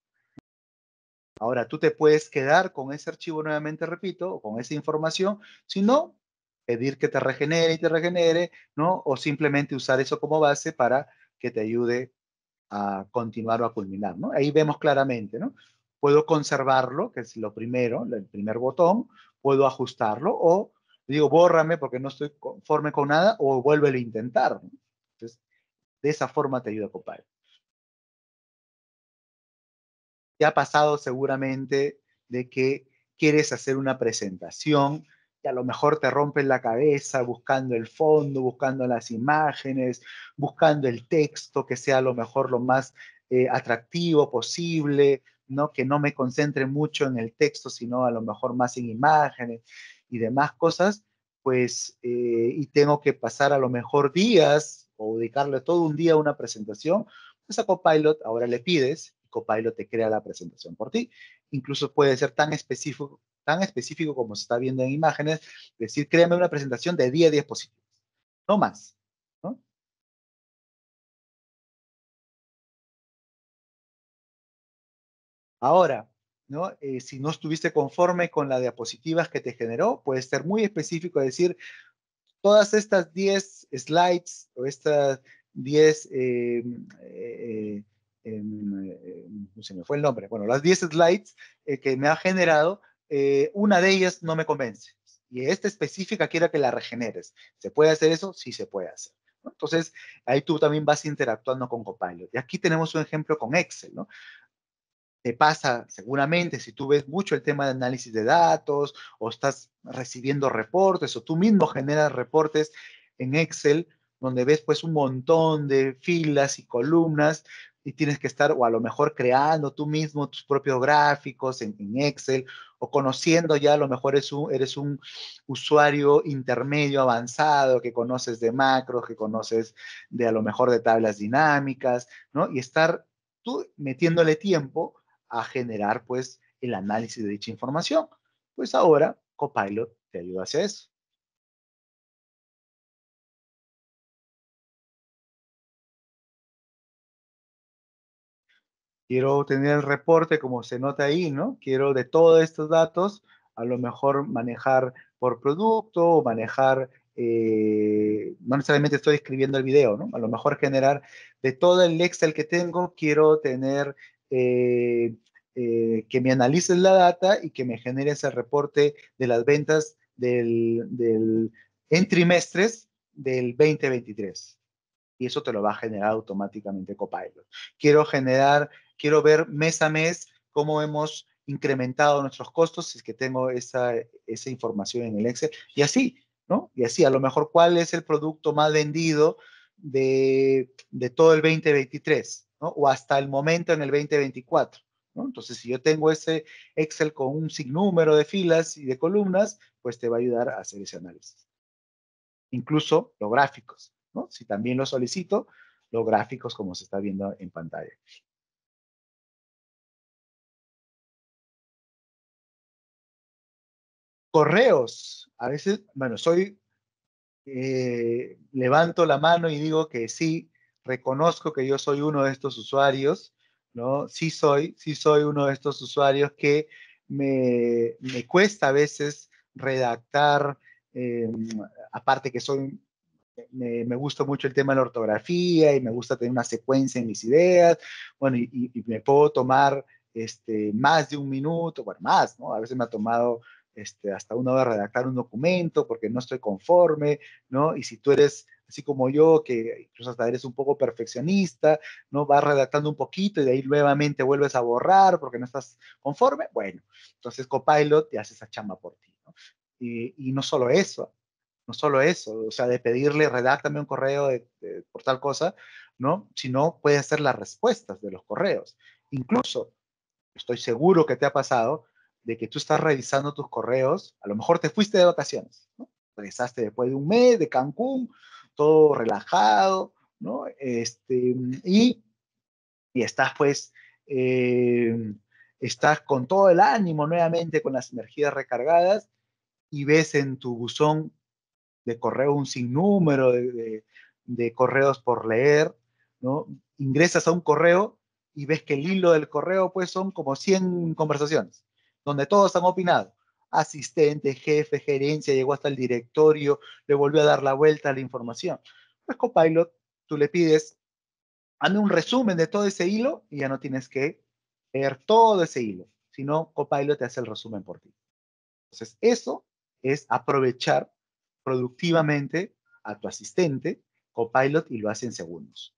Speaker 1: Ahora, tú te puedes quedar con ese archivo nuevamente, repito, o con esa información. Si no, pedir que te regenere y te regenere, ¿no? O simplemente usar eso como base para que te ayude a continuar o a culminar, ¿no? Ahí vemos claramente, ¿no? Puedo conservarlo, que es lo primero, el primer botón, puedo ajustarlo o digo, bórrame porque no estoy conforme con nada o vuélvelo a intentar, ¿no? Entonces, de esa forma te ayuda Copilot. Te ha pasado seguramente de que quieres hacer una presentación y a lo mejor te rompes la cabeza buscando el fondo, buscando las imágenes, buscando el texto que sea a lo mejor lo más eh, atractivo posible, ¿no? Que no me concentre mucho en el texto, sino a lo mejor más en imágenes y demás cosas, pues, eh, y tengo que pasar a lo mejor días o dedicarle todo un día a una presentación, pues a Copilot ahora le pides, y Copilot te crea la presentación por ti. Incluso puede ser tan específico, tan específico como se está viendo en imágenes, decir, créame una presentación de diez diapositivas, no más, ¿no? Ahora, ¿no? Eh, si no estuviste conforme con las diapositivas que te generó, puedes ser muy específico, decir, todas estas diez slides o estas diez, eh, eh, em, eh, no se me fue el nombre, bueno, las diez slides eh, que me ha generado, eh, una de ellas no me convence. Y esta específica quiero que la regeneres. ¿Se puede hacer eso? Sí se puede hacer, ¿no? Entonces, ahí tú también vas interactuando con Copilot. Y aquí tenemos un ejemplo con Excel, ¿no? Te pasa seguramente si tú ves mucho el tema de análisis de datos o estás recibiendo reportes o tú mismo generas reportes en Excel donde ves pues un montón de filas y columnas y tienes que estar o a lo mejor creando tú mismo tus propios gráficos en, en Excel o conociendo ya a lo mejor eres un, eres un usuario intermedio avanzado que conoces de macros, que conoces de a lo mejor de tablas dinámicas, ¿no? Y estar tú metiéndole tiempo a generar pues el análisis de dicha información. Pues ahora Copilot te ayuda hacia eso. Quiero tener el reporte como se nota ahí, ¿no? Quiero de todos estos datos, a lo mejor manejar por producto o manejar, eh, no necesariamente estoy escribiendo el video, ¿no? A lo mejor generar de todo el Excel que tengo, quiero tener eh, eh, que me analices la data y que me genere ese reporte de las ventas del, del, en trimestres del dos mil veintitrés. Y eso te lo va a generar automáticamente Copilot. Quiero generar, quiero ver mes a mes cómo hemos incrementado nuestros costos, si es que tengo esa, esa información en el Excel, y así, ¿no? Y así, a lo mejor, ¿cuál es el producto más vendido de, de todo el dos mil veintitrés, ¿no? O hasta el momento en el dos mil veinticuatro, ¿no? Entonces, si yo tengo ese Excel con un sinnúmero de filas y de columnas, pues te va a ayudar a hacer ese análisis. Incluso los gráficos, ¿no? Si también lo solicito, los gráficos como se está viendo en pantalla. Correos, a veces, bueno, soy, eh, levanto la mano y digo que sí, reconozco que yo soy uno de estos usuarios, ¿no? Sí soy, sí soy uno de estos usuarios que me, me cuesta a veces redactar, eh, aparte que soy me, me, gusta mucho el tema de la ortografía y me gusta tener una secuencia en mis ideas, bueno, y, y me puedo tomar este, más de un minuto, bueno, más, ¿no? A veces me ha tomado este, hasta una hora redactar un documento porque no estoy conforme, ¿no? Y si tú eres así como yo, que incluso hasta eres un poco perfeccionista, ¿no? Vas redactando un poquito y de ahí nuevamente vuelves a borrar porque no estás conforme, bueno, entonces Copilot te hace esa chamba por ti, ¿no? Y, y no solo eso, no solo eso, o sea, de pedirle, redáctame un correo de, de, por tal cosa, ¿no? Sino puede hacer las respuestas de los correos. Incluso, estoy seguro que te ha pasado de que tú estás revisando tus correos, a lo mejor te fuiste de vacaciones, ¿no? Regresaste después de un mes de Cancún, todo relajado, ¿no? Este, y, y estás pues, eh, estás con todo el ánimo nuevamente, con las energías recargadas, y ves en tu buzón de correo un sinnúmero de, de, de correos por leer, ¿no? Ingresas a un correo y ves que el hilo del correo pues son como cien conversaciones, donde todos han opinado. asistente, jefe, gerencia, llegó hasta el directorio, le volvió a dar la vuelta a la información. Pues Copilot, tú le pides, hazme un resumen de todo ese hilo y ya no tienes que leer todo ese hilo, sino Copilot te hace el resumen por ti. Entonces, eso es aprovechar productivamente a tu asistente, Copilot, y lo hace en segundos.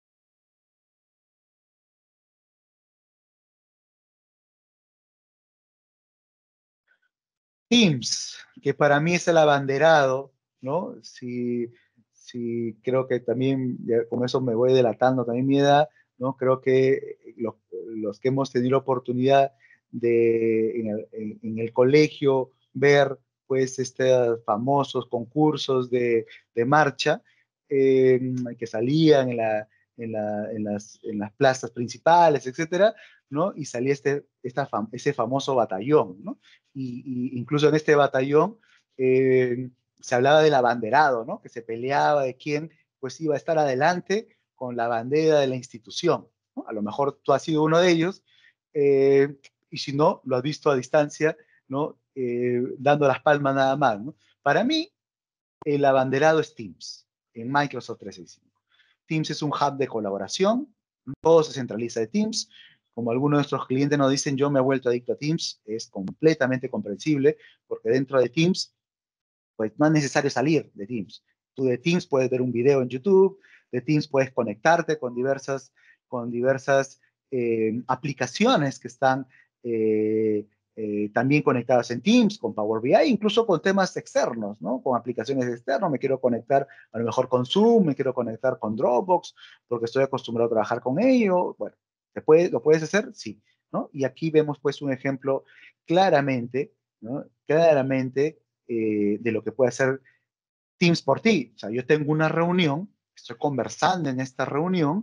Speaker 1: Teams, que para mí es el abanderado, ¿no? Si, si creo que también, ya con eso me voy delatando también mi edad, ¿no? Creo que los, los que hemos tenido la oportunidad de en el, en, en el colegio ver, pues, estos famosos concursos de, de marcha eh, que salían en, la, en, la, en, las, en las plazas principales, etcétera, ¿no? Y salía este, esta fam ese famoso batallón, ¿no? Y, y incluso en este batallón eh, se hablaba del abanderado, ¿no? Que se peleaba de quién pues iba a estar adelante con la bandera de la institución, ¿no? A lo mejor tú has sido uno de ellos, eh, y si no, lo has visto a distancia, ¿no? Eh, dando las palmas nada más, ¿no? Para mí, el abanderado es Teams, en Microsoft trescientos sesenta y cinco. Teams es un hub de colaboración, todo se centraliza de Teams. Como algunos de nuestros clientes nos dicen, yo me he vuelto adicto a Teams, es completamente comprensible, porque dentro de Teams, pues no es necesario salir de Teams. Tú de Teams puedes ver un video en YouTube, de Teams puedes conectarte con diversas, con diversas eh, aplicaciones que están eh, eh, también conectadas en Teams, con Power B I, incluso con temas externos, ¿no? Con aplicaciones externas. Me quiero conectar a lo mejor con Zoom, me quiero conectar con Dropbox, porque estoy acostumbrado a trabajar con ello. Bueno, ¿te puede, ¿lo puedes hacer? Sí, ¿no? Y aquí vemos pues un ejemplo claramente, ¿no? Claramente eh, de lo que puede hacer Teams por ti. O sea, yo tengo una reunión, estoy conversando en esta reunión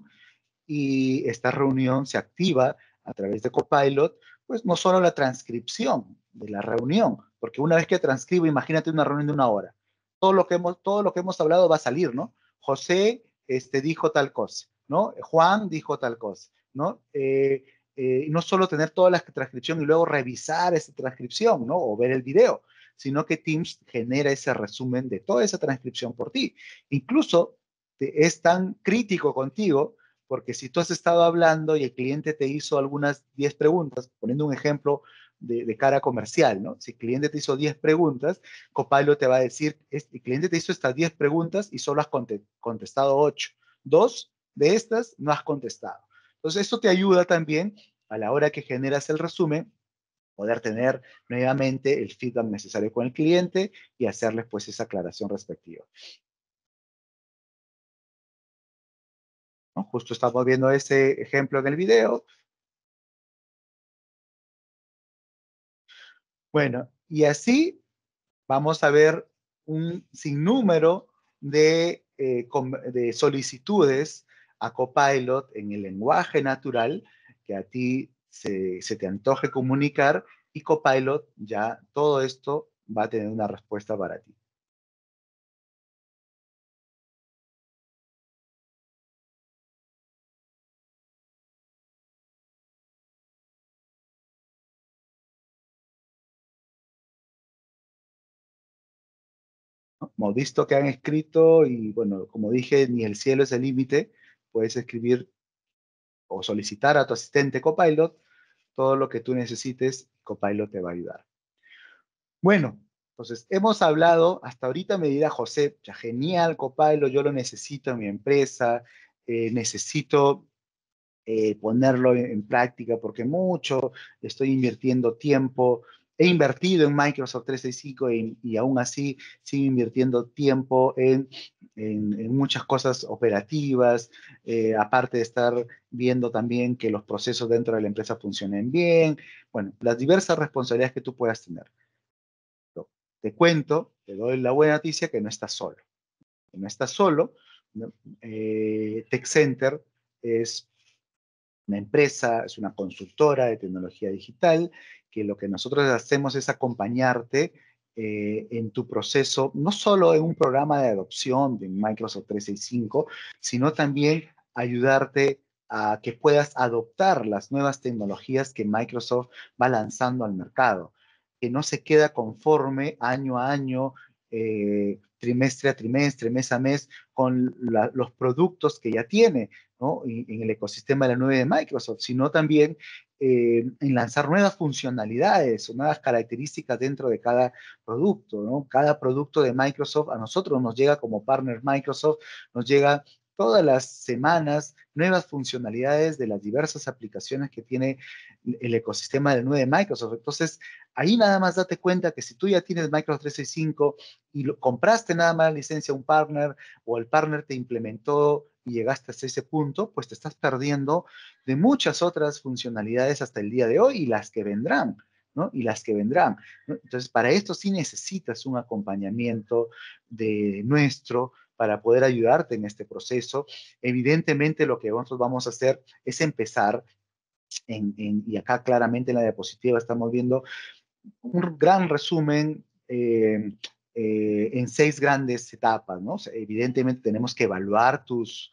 Speaker 1: y esta reunión se activa a través de Copilot, pues no solo la transcripción de la reunión, porque una vez que transcribo, imagínate una reunión de una hora, todo lo que hemos, todo lo que hemos hablado va a salir, ¿no? José este, dijo tal cosa, ¿no? Juan dijo tal cosa, ¿no? Eh, eh, no solo tener toda la transcripción y luego revisar esa transcripción, ¿no? O ver el video, sino que Teams genera ese resumen de toda esa transcripción por ti. Incluso te, es tan crítico contigo porque si tú has estado hablando y el cliente te hizo algunas diez preguntas, poniendo un ejemplo de, de cara comercial, ¿no? Si el cliente te hizo diez preguntas, Copilot te va a decir, el cliente te hizo estas diez preguntas y solo has contestado ocho. Dos de estas no has contestado. Entonces, esto te ayuda también a la hora que generas el resumen, poder tener nuevamente el feedback necesario con el cliente y hacerles pues esa aclaración respectiva. ¿No? Justo estamos viendo ese ejemplo en el video. Bueno, y así vamos a ver un sinnúmero de, eh, de solicitudes a Copilot en el lenguaje natural que a ti se, se te antoje comunicar y Copilot ya todo esto va a tener una respuesta para ti. ¿No? Hemos visto que han escrito y bueno, como dije, ni el cielo es el límite. Puedes escribir o solicitar a tu asistente Copilot todo lo que tú necesites, Copilot te va a ayudar. Bueno, entonces hemos hablado, hasta ahorita me dirá José, ya genial, Copilot, yo lo necesito en mi empresa, eh, necesito eh, ponerlo en, en, práctica porque mucho estoy invirtiendo tiempo, he invertido en Microsoft trescientos sesenta y cinco y, y aún así sigo invirtiendo tiempo en, en, en muchas cosas operativas, eh, aparte de estar viendo también que los procesos dentro de la empresa funcionen bien, bueno, las diversas responsabilidades que tú puedas tener. Te cuento, te doy la buena noticia que no estás solo. Que no estás solo. ¿No? Eh, Tech Center es una empresa, es una consultora de tecnología digital, que lo que nosotros hacemos es acompañarte eh, en tu proceso, no solo en un programa de adopción de Microsoft trescientos sesenta y cinco, sino también ayudarte a que puedas adoptar las nuevas tecnologías que Microsoft va lanzando al mercado. que no se queda conforme año a año, eh, trimestre a trimestre, mes a mes, con la, los productos que ya tiene, ¿no? Y, en el ecosistema de la nube de Microsoft, sino también eh, en lanzar nuevas funcionalidades o nuevas características dentro de cada producto, ¿no? Cada producto de Microsoft a nosotros nos llega como partner Microsoft, nos llega todas las semanas nuevas funcionalidades de las diversas aplicaciones que tiene el ecosistema de la nube de Microsoft. Entonces, ahí nada más date cuenta que si tú ya tienes Microsoft trescientos sesenta y cinco y lo, compraste nada más la licencia a un partner o el partner te implementó y llegaste hasta ese punto, pues te estás perdiendo de muchas otras funcionalidades hasta el día de hoy y las que vendrán, ¿no? Y las que vendrán, ¿no? Entonces, para esto sí necesitas un acompañamiento de nuestro para poder ayudarte en este proceso. Evidentemente, lo que nosotros vamos a hacer es empezar, en, en, y acá claramente en la diapositiva estamos viendo un gran resumen eh, eh, en seis grandes etapas, ¿no? O sea, evidentemente tenemos que evaluar tus,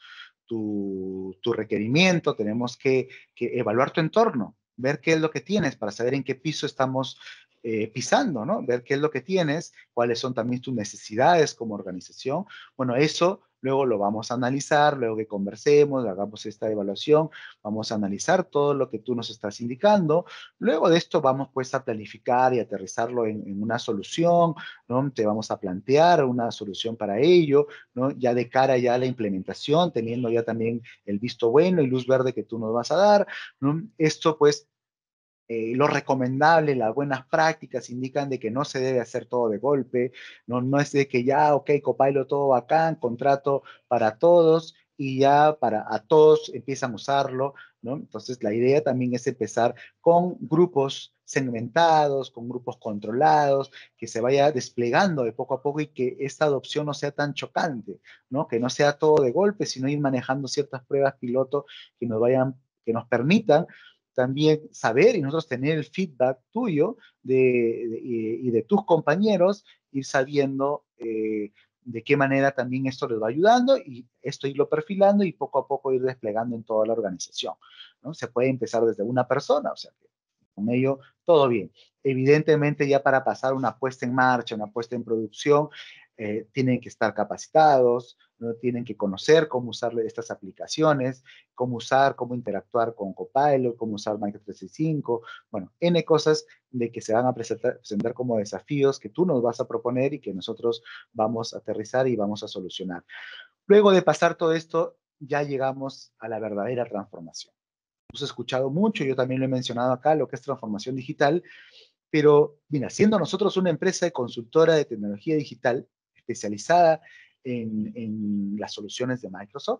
Speaker 1: tu, tu requerimiento, tenemos que, que, evaluar tu entorno, ver qué es lo que tienes para saber en qué piso estamos eh, pisando, ¿no? Ver qué es lo que tienes, cuáles son también tus necesidades como organización. Bueno, eso luego lo vamos a analizar, luego que conversemos, hagamos esta evaluación, vamos a analizar todo lo que tú nos estás indicando. Luego de esto vamos pues a planificar y aterrizarlo en, en una solución, ¿no? Te vamos a plantear una solución para ello, ¿no? Ya de cara ya a la implementación, teniendo ya también el visto bueno y luz verde que tú nos vas a dar, ¿no? Esto pues eh, lo recomendable, las buenas prácticas indican de que no se debe hacer todo de golpe, no, no es de que ya, ok, Copilot todo bacán, contrato para todos y ya para a todos empiezan a usarlo, ¿no? Entonces la idea también es empezar con grupos segmentados, con grupos controlados, que se vaya desplegando de poco a poco y que esta adopción no sea tan chocante, ¿no? Que no sea todo de golpe, sino ir manejando ciertas pruebas piloto que nos vayan, que nos permitan también saber y nosotros tener el feedback tuyo de, de, y de tus compañeros, ir sabiendo eh, de qué manera también esto les va ayudando y esto irlo perfilando y poco a poco ir desplegando en toda la organización, ¿no? Se puede empezar desde una persona, o sea que con ello todo bien. Evidentemente ya para pasar una puesta en marcha, una puesta en producción, eh, tienen que estar capacitados, ¿no? Tienen que conocer cómo usar estas aplicaciones, cómo usar, cómo interactuar con Copilot, cómo usar Microsoft trescientos sesenta y cinco, bueno, N cosas de que se van a presentar, presentar como desafíos que tú nos vas a proponer y que nosotros vamos a aterrizar y vamos a solucionar. Luego de pasar todo esto, ya llegamos a la verdadera transformación. Hemos escuchado mucho, yo también lo he mencionado acá, lo que es transformación digital, pero mira, siendo nosotros una empresa de consultora de tecnología digital especializada en, en las soluciones de Microsoft,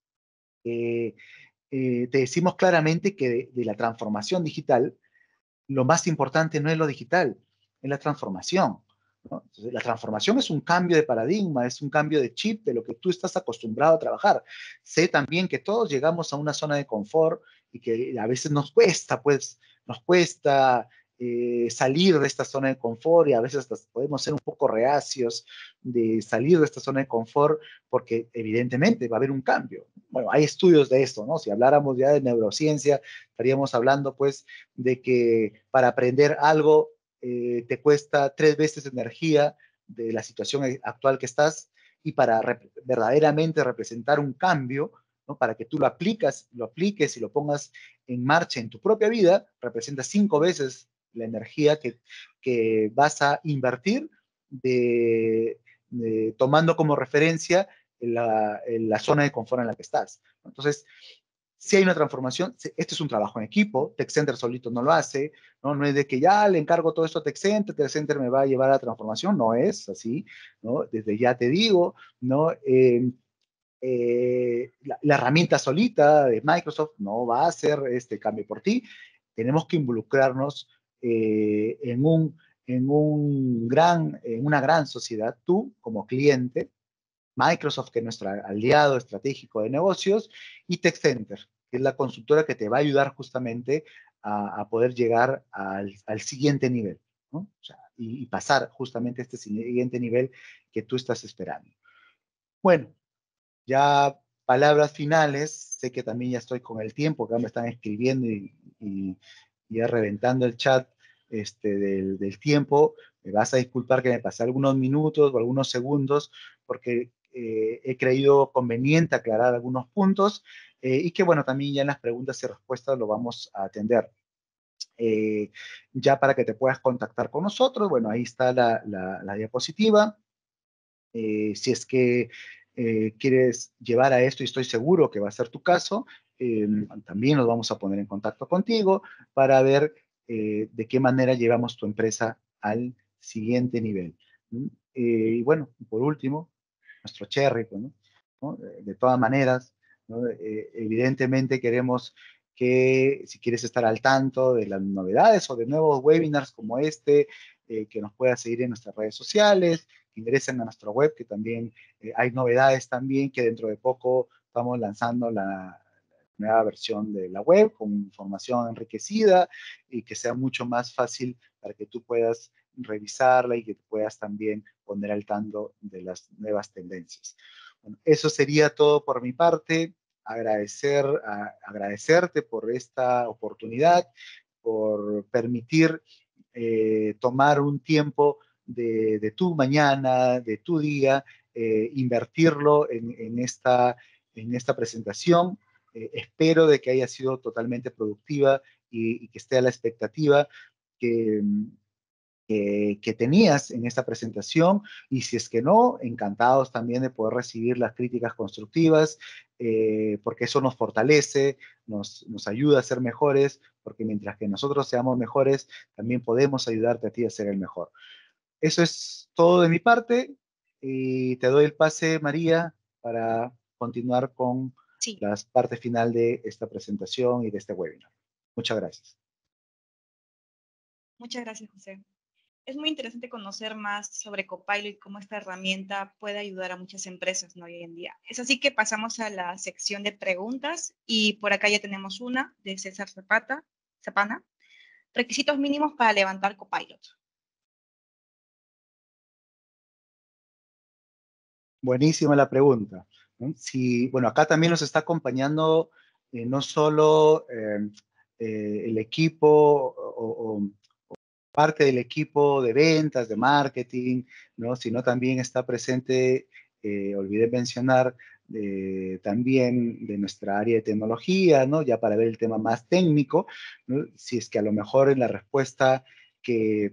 Speaker 1: eh, eh, te decimos claramente que de, de la transformación digital, lo más importante no es lo digital, es la transformación, ¿no? Entonces, la transformación es un cambio de paradigma, es un cambio de chip de lo que tú estás acostumbrado a trabajar. Sé también que todos llegamos a una zona de confort y que a veces nos cuesta, pues, nos cuesta eh, salir de esta zona de confort y a veces hasta podemos ser un poco reacios de salir de esta zona de confort porque evidentemente va a haber un cambio. Bueno, hay estudios de esto, ¿no? Si habláramos ya de neurociencia, estaríamos hablando pues de que para aprender algo eh, te cuesta tres veces energía de la situación actual que estás y para rep verdaderamente representar un cambio, ¿no? Para que tú lo aplicas, lo apliques y lo pongas en marcha en tu propia vida, representa cinco veces la energía que, que vas a invertir de, de, tomando como referencia la, la zona de confort en la que estás. Entonces, si hay una transformación, este es un trabajo en equipo, TechCenter solito no lo hace, ¿no? No es de que ya le encargo todo esto a TechCenter, TechCenter me va a llevar a la transformación, no es así, ¿no? Desde ya te digo, ¿no? Eh, eh, la, la herramienta solita de Microsoft no va a hacer este cambio por ti, tenemos que involucrarnos eh, en, un, en, un gran, en una gran sociedad, tú como cliente, Microsoft, que es nuestro aliado estratégico de negocios, y TechCenter, que es la consultora que te va a ayudar justamente a, a poder llegar al, al siguiente nivel, ¿no? O sea, y, y pasar justamente a este siguiente nivel que tú estás esperando. Bueno, ya palabras finales, sé que también ya estoy con el tiempo, que me están escribiendo y, y, y ya reventando el chat. este, del, del tiempo. Me vas a disculpar que me pasé algunos minutos o algunos segundos porque eh, he creído conveniente aclarar algunos puntos eh, y que, bueno, también ya en las preguntas y respuestas lo vamos a atender. Eh, ya para que te puedas contactar con nosotros, bueno, ahí está la, la, la diapositiva. Eh, si es que eh, quieres llevar a esto, y estoy seguro que va a ser tu caso, eh, también nos vamos a poner en contacto contigo para ver eh, de qué manera llevamos tu empresa al siguiente nivel. ¿Mm? Eh, y bueno, por último, nuestro cherry, pues, ¿no? ¿No? De, de todas maneras, ¿no? Eh, evidentemente queremos que si quieres estar al tanto de las novedades o de nuevos webinars como este, eh, que nos puedas seguir en nuestras redes sociales, que ingresen a nuestra web, que también eh, hay novedades también, que dentro de poco estamos lanzando la nueva versión de la web con información enriquecida y que sea mucho más fácil para que tú puedas revisarla y que puedas también poner al tanto de las nuevas tendencias. Bueno, eso sería todo por mi parte. Agradecer, a, agradecerte por esta oportunidad, por permitir eh, tomar un tiempo de, de, tu mañana, de tu día, eh, invertirlo en, en, esta, en esta presentación. Eh, espero de que haya sido totalmente productiva y, y que esté a la expectativa que, que, que, tenías en esta presentación, y si es que no, encantados también de poder recibir las críticas constructivas, eh, porque eso nos fortalece, nos, nos ayuda a ser mejores, porque mientras que nosotros seamos mejores, también podemos ayudarte a ti a ser el mejor. Eso es todo de mi parte, y te doy el pase, María, para continuar con
Speaker 2: Sí.
Speaker 1: la parte final de esta presentación y de este webinar. Muchas gracias.
Speaker 2: Muchas gracias, José. Es muy interesante conocer más sobre Copilot y cómo esta herramienta puede ayudar a muchas empresas, ¿no? Hoy en día. Es así que pasamos a la sección de preguntas y por acá ya tenemos una de César Zapata, Zapana. Requisitos mínimos para levantar Copilot.
Speaker 1: Buenísima la pregunta, ¿no? Si, bueno, acá también nos está acompañando eh, no solo eh, eh, el equipo o, o, parte del equipo de ventas, de marketing, ¿no? Sino también está presente, eh, olvidé mencionar, eh, también de nuestra área de tecnología, ¿no? Ya para ver el tema más técnico, ¿no? Si es que a lo mejor en la respuesta que,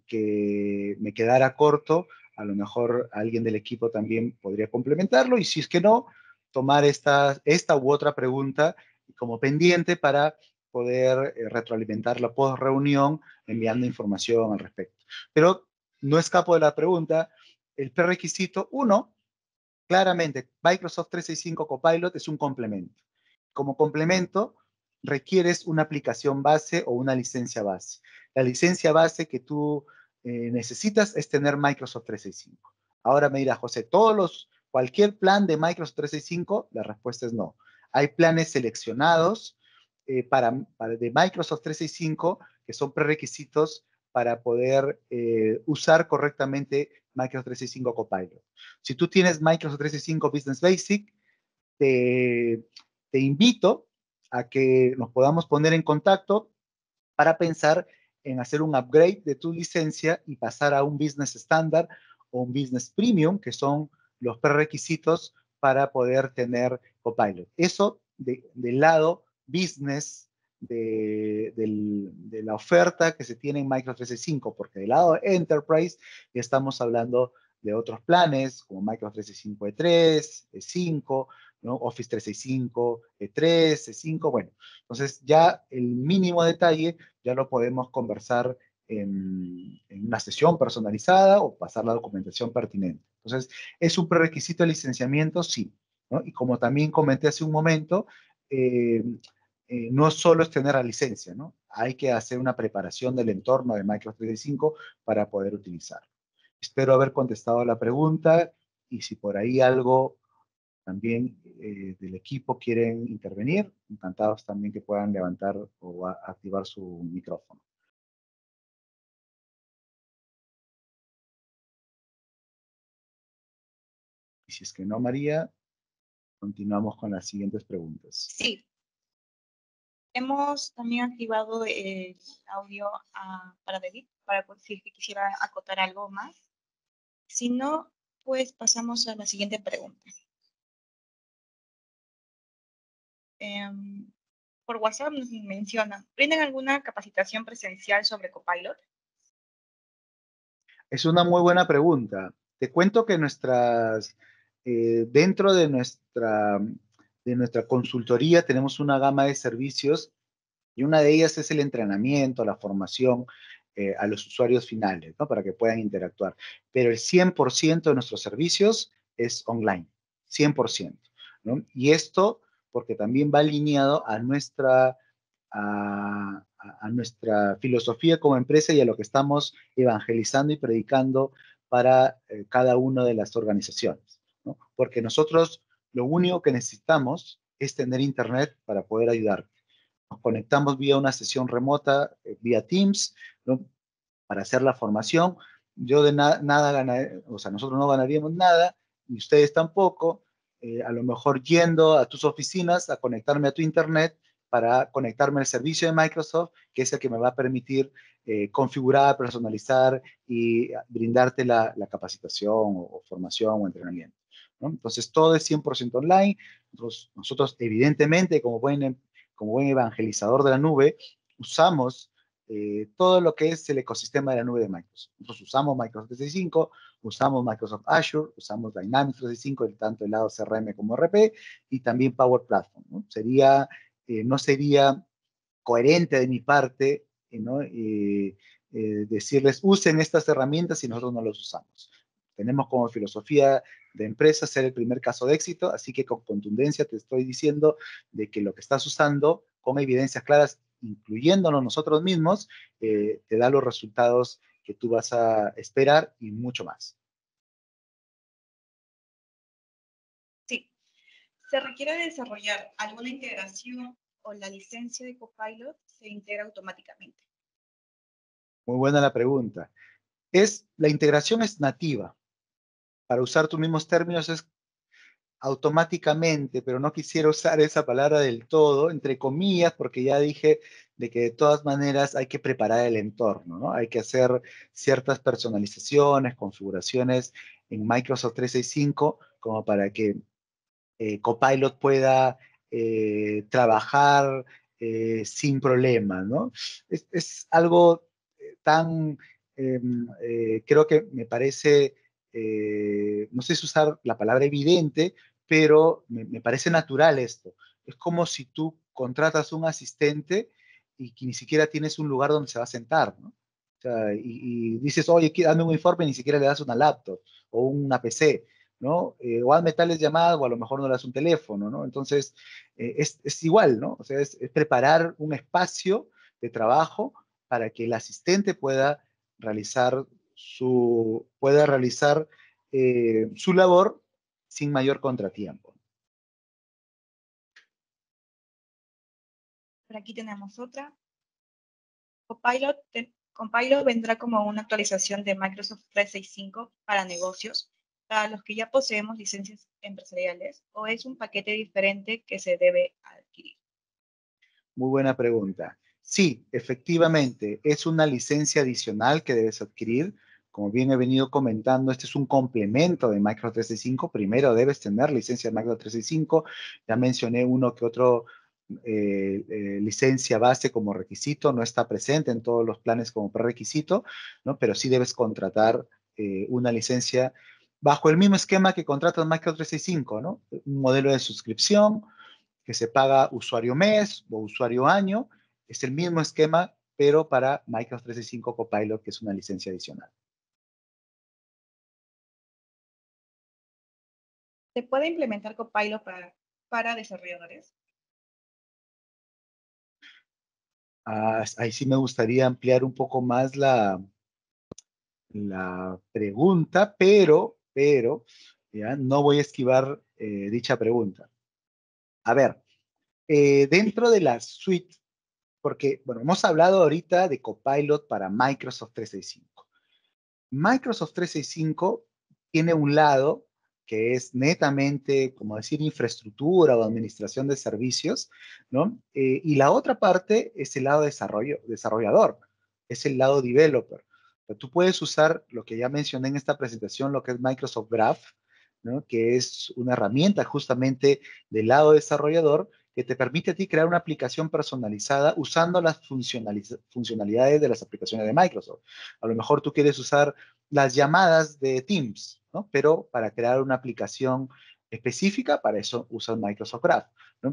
Speaker 1: que me quedara corto, a lo mejor alguien del equipo también podría complementarlo, y si es que no, tomar esta, esta u otra pregunta como pendiente para poder eh, retroalimentar la post-reunión enviando información al respecto. Pero no escapo de la pregunta, el prerequisito uno, claramente, Microsoft trescientos sesenta y cinco Copilot es un complemento. Como complemento, requieres una aplicación base o una licencia base. La licencia base que tú eh, necesitas es tener Microsoft trescientos sesenta y cinco. Ahora me dirá, José, ¿todos los, cualquier plan de Microsoft trescientos sesenta y cinco? La respuesta es no. Hay planes seleccionados eh, para, para, de Microsoft trescientos sesenta y cinco que son prerequisitos para poder eh, usar correctamente Microsoft trescientos sesenta y cinco Copilot. Si tú tienes Microsoft trescientos sesenta y cinco Business Basic, te, te invito a que nos podamos poner en contacto para pensar en hacer un upgrade de tu licencia y pasar a un Business Standard o un Business Premium, que son los prerequisitos para poder tener Copilot. Eso de, del lado business de, del, de, la oferta que se tiene en Microsoft trescientos sesenta y cinco, porque del lado Enterprise ya estamos hablando de otros planes como Microsoft trescientos sesenta y cinco E tres, E cinco, ¿no? Office trescientos sesenta y cinco E tres, E cinco, bueno, entonces ya el mínimo detalle ya lo podemos conversar en, en, una sesión personalizada o pasar la documentación pertinente. Entonces, ¿es un prerequisito de licenciamiento? Sí, ¿no? Y como también comenté hace un momento, eh, eh, no solo es tener la licencia, ¿no? Hay que hacer una preparación del entorno de Microsoft trescientos sesenta y cinco para poder utilizarlo. Espero haber contestado la pregunta, y si por ahí algo también eh, del equipo quieren intervenir, encantados también que puedan levantar o a, activar su micrófono. Y si es que no, María, continuamos con las siguientes preguntas.
Speaker 2: Sí. Hemos también activado el audio uh, para David, para si quisiera acotar algo más. Si no, pues pasamos a la siguiente pregunta. Um, por WhatsApp nos menciona, ¿brindan alguna capacitación presencial sobre Copilot?
Speaker 1: Es una muy buena pregunta. Te cuento que nuestras, eh, dentro de nuestra, de nuestra consultoría tenemos una gama de servicios y una de ellas es el entrenamiento, la formación eh, a los usuarios finales, ¿no? Para que puedan interactuar. Pero el cien por ciento de nuestros servicios es online, cien por ciento, ¿no? Y esto porque también va alineado a nuestra a, a, nuestra filosofía como empresa y a lo que estamos evangelizando y predicando para eh, cada una de las organizaciones, ¿no? Porque nosotros lo único que necesitamos es tener internet para poder ayudar. Nos conectamos vía una sesión remota, eh, vía Teams, ¿no? Para hacer la formación. Yo de na nada ganaría, o sea, nosotros no ganaríamos nada, y ustedes tampoco, eh, a lo mejor yendo a tus oficinas a conectarme a tu internet para conectarme al servicio de Microsoft, que es el que me va a permitir eh, configurar, personalizar y brindarte la, la capacitación o, o, formación o entrenamiento, ¿no? Entonces, todo es cien por ciento online. Nosotros, nosotros evidentemente, como buen, como buen evangelizador de la nube, usamos eh, todo lo que es el ecosistema de la nube de Microsoft. Nosotros usamos Microsoft trescientos sesenta y cinco, usamos Microsoft Azure, usamos Dynamics trescientos sesenta y cinco, tanto el lado C R M como R P, y también Power Platform, ¿no? Sería, eh, no sería coherente de mi parte, eh, ¿no? eh, eh, decirles usen estas herramientas si nosotros no las usamos. Tenemos como filosofía de empresa ser el primer caso de éxito, así que con contundencia te estoy diciendo de que lo que estás usando con evidencias claras, incluyéndonos nosotros mismos, eh, te da los resultados que tú vas a esperar y mucho más.
Speaker 2: Sí. ¿Se requiere desarrollar alguna integración o la licencia de Copilot se integra automáticamente?
Speaker 1: Muy buena la pregunta. Es, la integración es nativa. Para usar tus mismos términos es automáticamente, pero no quisiera usar esa palabra del todo, entre comillas, porque ya dije de que de todas maneras hay que preparar el entorno, ¿no? Hay que hacer ciertas personalizaciones, configuraciones en Microsoft trescientos sesenta y cinco como para que eh, Copilot pueda eh, trabajar eh, sin problemas, ¿no? Es, es algo eh, tan, eh, eh, creo que me parece, eh, no sé si usar la palabra evidente, pero me, me parece natural esto. Es como si tú contratas un asistente y que ni siquiera tienes un lugar donde se va a sentar, ¿no? O sea, y, y dices, oye, dame un informe y ni siquiera le das una laptop o una P C. ¿No? Eh, o hazme tales llamadas o a lo mejor no le das un teléfono, ¿no? Entonces, eh, es, es, igual, ¿no? O sea, es, es, preparar un espacio de trabajo para que el asistente pueda realizar su, pueda realizar eh, su labor sin mayor contratiempo.
Speaker 2: Por aquí tenemos otra. Copilot, Copilot vendrá como una actualización de Microsoft trescientos sesenta y cinco para negocios, para los que ya poseemos licencias empresariales, o es un paquete diferente que se debe adquirir.
Speaker 1: Muy buena pregunta. Sí, efectivamente, es una licencia adicional que debes adquirir. Como bien he venido comentando, este es un complemento de Microsoft trescientos sesenta y cinco. Primero debes tener licencia de Microsoft trescientos sesenta y cinco. Ya mencioné uno que otro eh, eh, licencia base como requisito. No está presente en todos los planes como prerequisito, ¿no? Pero sí debes contratar eh, una licencia bajo el mismo esquema que contratas Microsoft trescientos sesenta y cinco, ¿no? Un modelo de suscripción que se paga usuario mes o usuario año. Es el mismo esquema, pero para Microsoft trescientos sesenta y cinco Copilot, que es una licencia adicional.
Speaker 2: ¿Se puede implementar Copilot para, para desarrolladores?
Speaker 1: Ah, ahí sí me gustaría ampliar un poco más la, la pregunta, pero, pero, ya, no voy a esquivar eh, dicha pregunta. A ver, eh, dentro de la suite, porque, bueno, hemos hablado ahorita de Copilot para Microsoft trescientos sesenta y cinco. Microsoft trescientos sesenta y cinco tiene un lado que es netamente, como decir, infraestructura o administración de servicios, ¿no? Eh, y la otra parte es el lado desarrollo, desarrollador, es el lado developer. O sea, tú puedes usar lo que ya mencioné en esta presentación, lo que es Microsoft Graph, ¿no? Que es una herramienta justamente del lado desarrollador que te permite a ti crear una aplicación personalizada usando las funcionalidades de las aplicaciones de Microsoft. A lo mejor tú quieres usar las llamadas de Teams, ¿no? Pero para crear una aplicación específica, para eso usan Microsoft Graph, ¿no?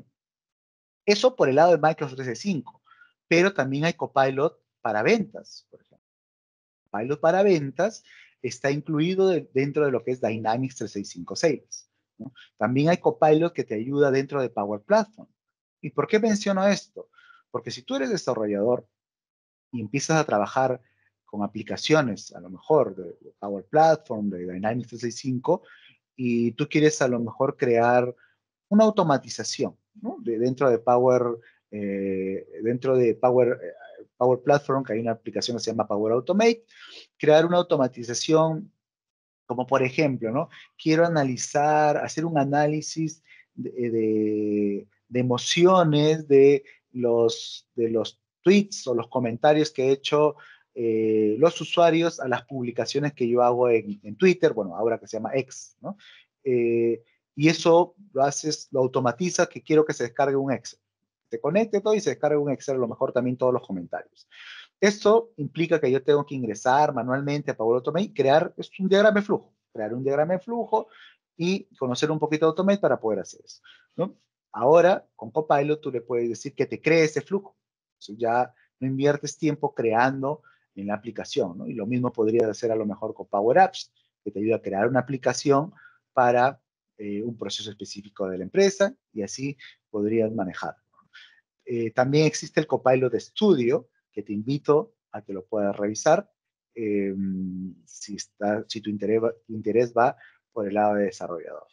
Speaker 1: Eso por el lado de Microsoft trescientos sesenta y cinco, pero también hay Copilot para ventas, por ejemplo. Copilot para ventas está incluido de, dentro de lo que es Dynamics trescientos sesenta y cinco Sales, ¿no? También hay Copilot que te ayuda dentro de Power Platform. ¿Y por qué menciono esto? Porque si tú eres desarrollador y empiezas a trabajar con aplicaciones, a lo mejor de, de Power Platform, de Dynamics trescientos sesenta y cinco, y tú quieres a lo mejor crear una automatización, ¿no? De, dentro de Power, eh, dentro de Power, eh, Power Platform, que hay una aplicación que se llama Power Automate, crear una automatización como por ejemplo, ¿no? Quiero analizar, hacer un análisis de, de, de emociones de los, de los tweets o los comentarios que he hecho eh, los usuarios a las publicaciones que yo hago en, en Twitter, bueno, ahora que se llama X, ¿no? Eh, y eso lo haces, lo automatiza, que quiero que se descargue un Excel. Se conecte todo y se descargue un Excel, a lo mejor también todos los comentarios. Esto implica que yo tengo que ingresar manualmente a Power Automate y crear es un diagrama de flujo, crear un diagrama de flujo y conocer un poquito de Automate para poder hacer eso, ¿no? Ahora, con Copilot, tú le puedes decir que te cree ese flujo. Entonces, ya no inviertes tiempo creando en la aplicación, ¿no? Y lo mismo podrías hacer a lo mejor con Power Apps, que te ayuda a crear una aplicación para eh, un proceso específico de la empresa y así podrías manejar. Eh, también existe el Copilot Studio, que te invito a que lo puedas revisar eh, si, está, si tu interés, va, tu interés va por el lado de desarrollador.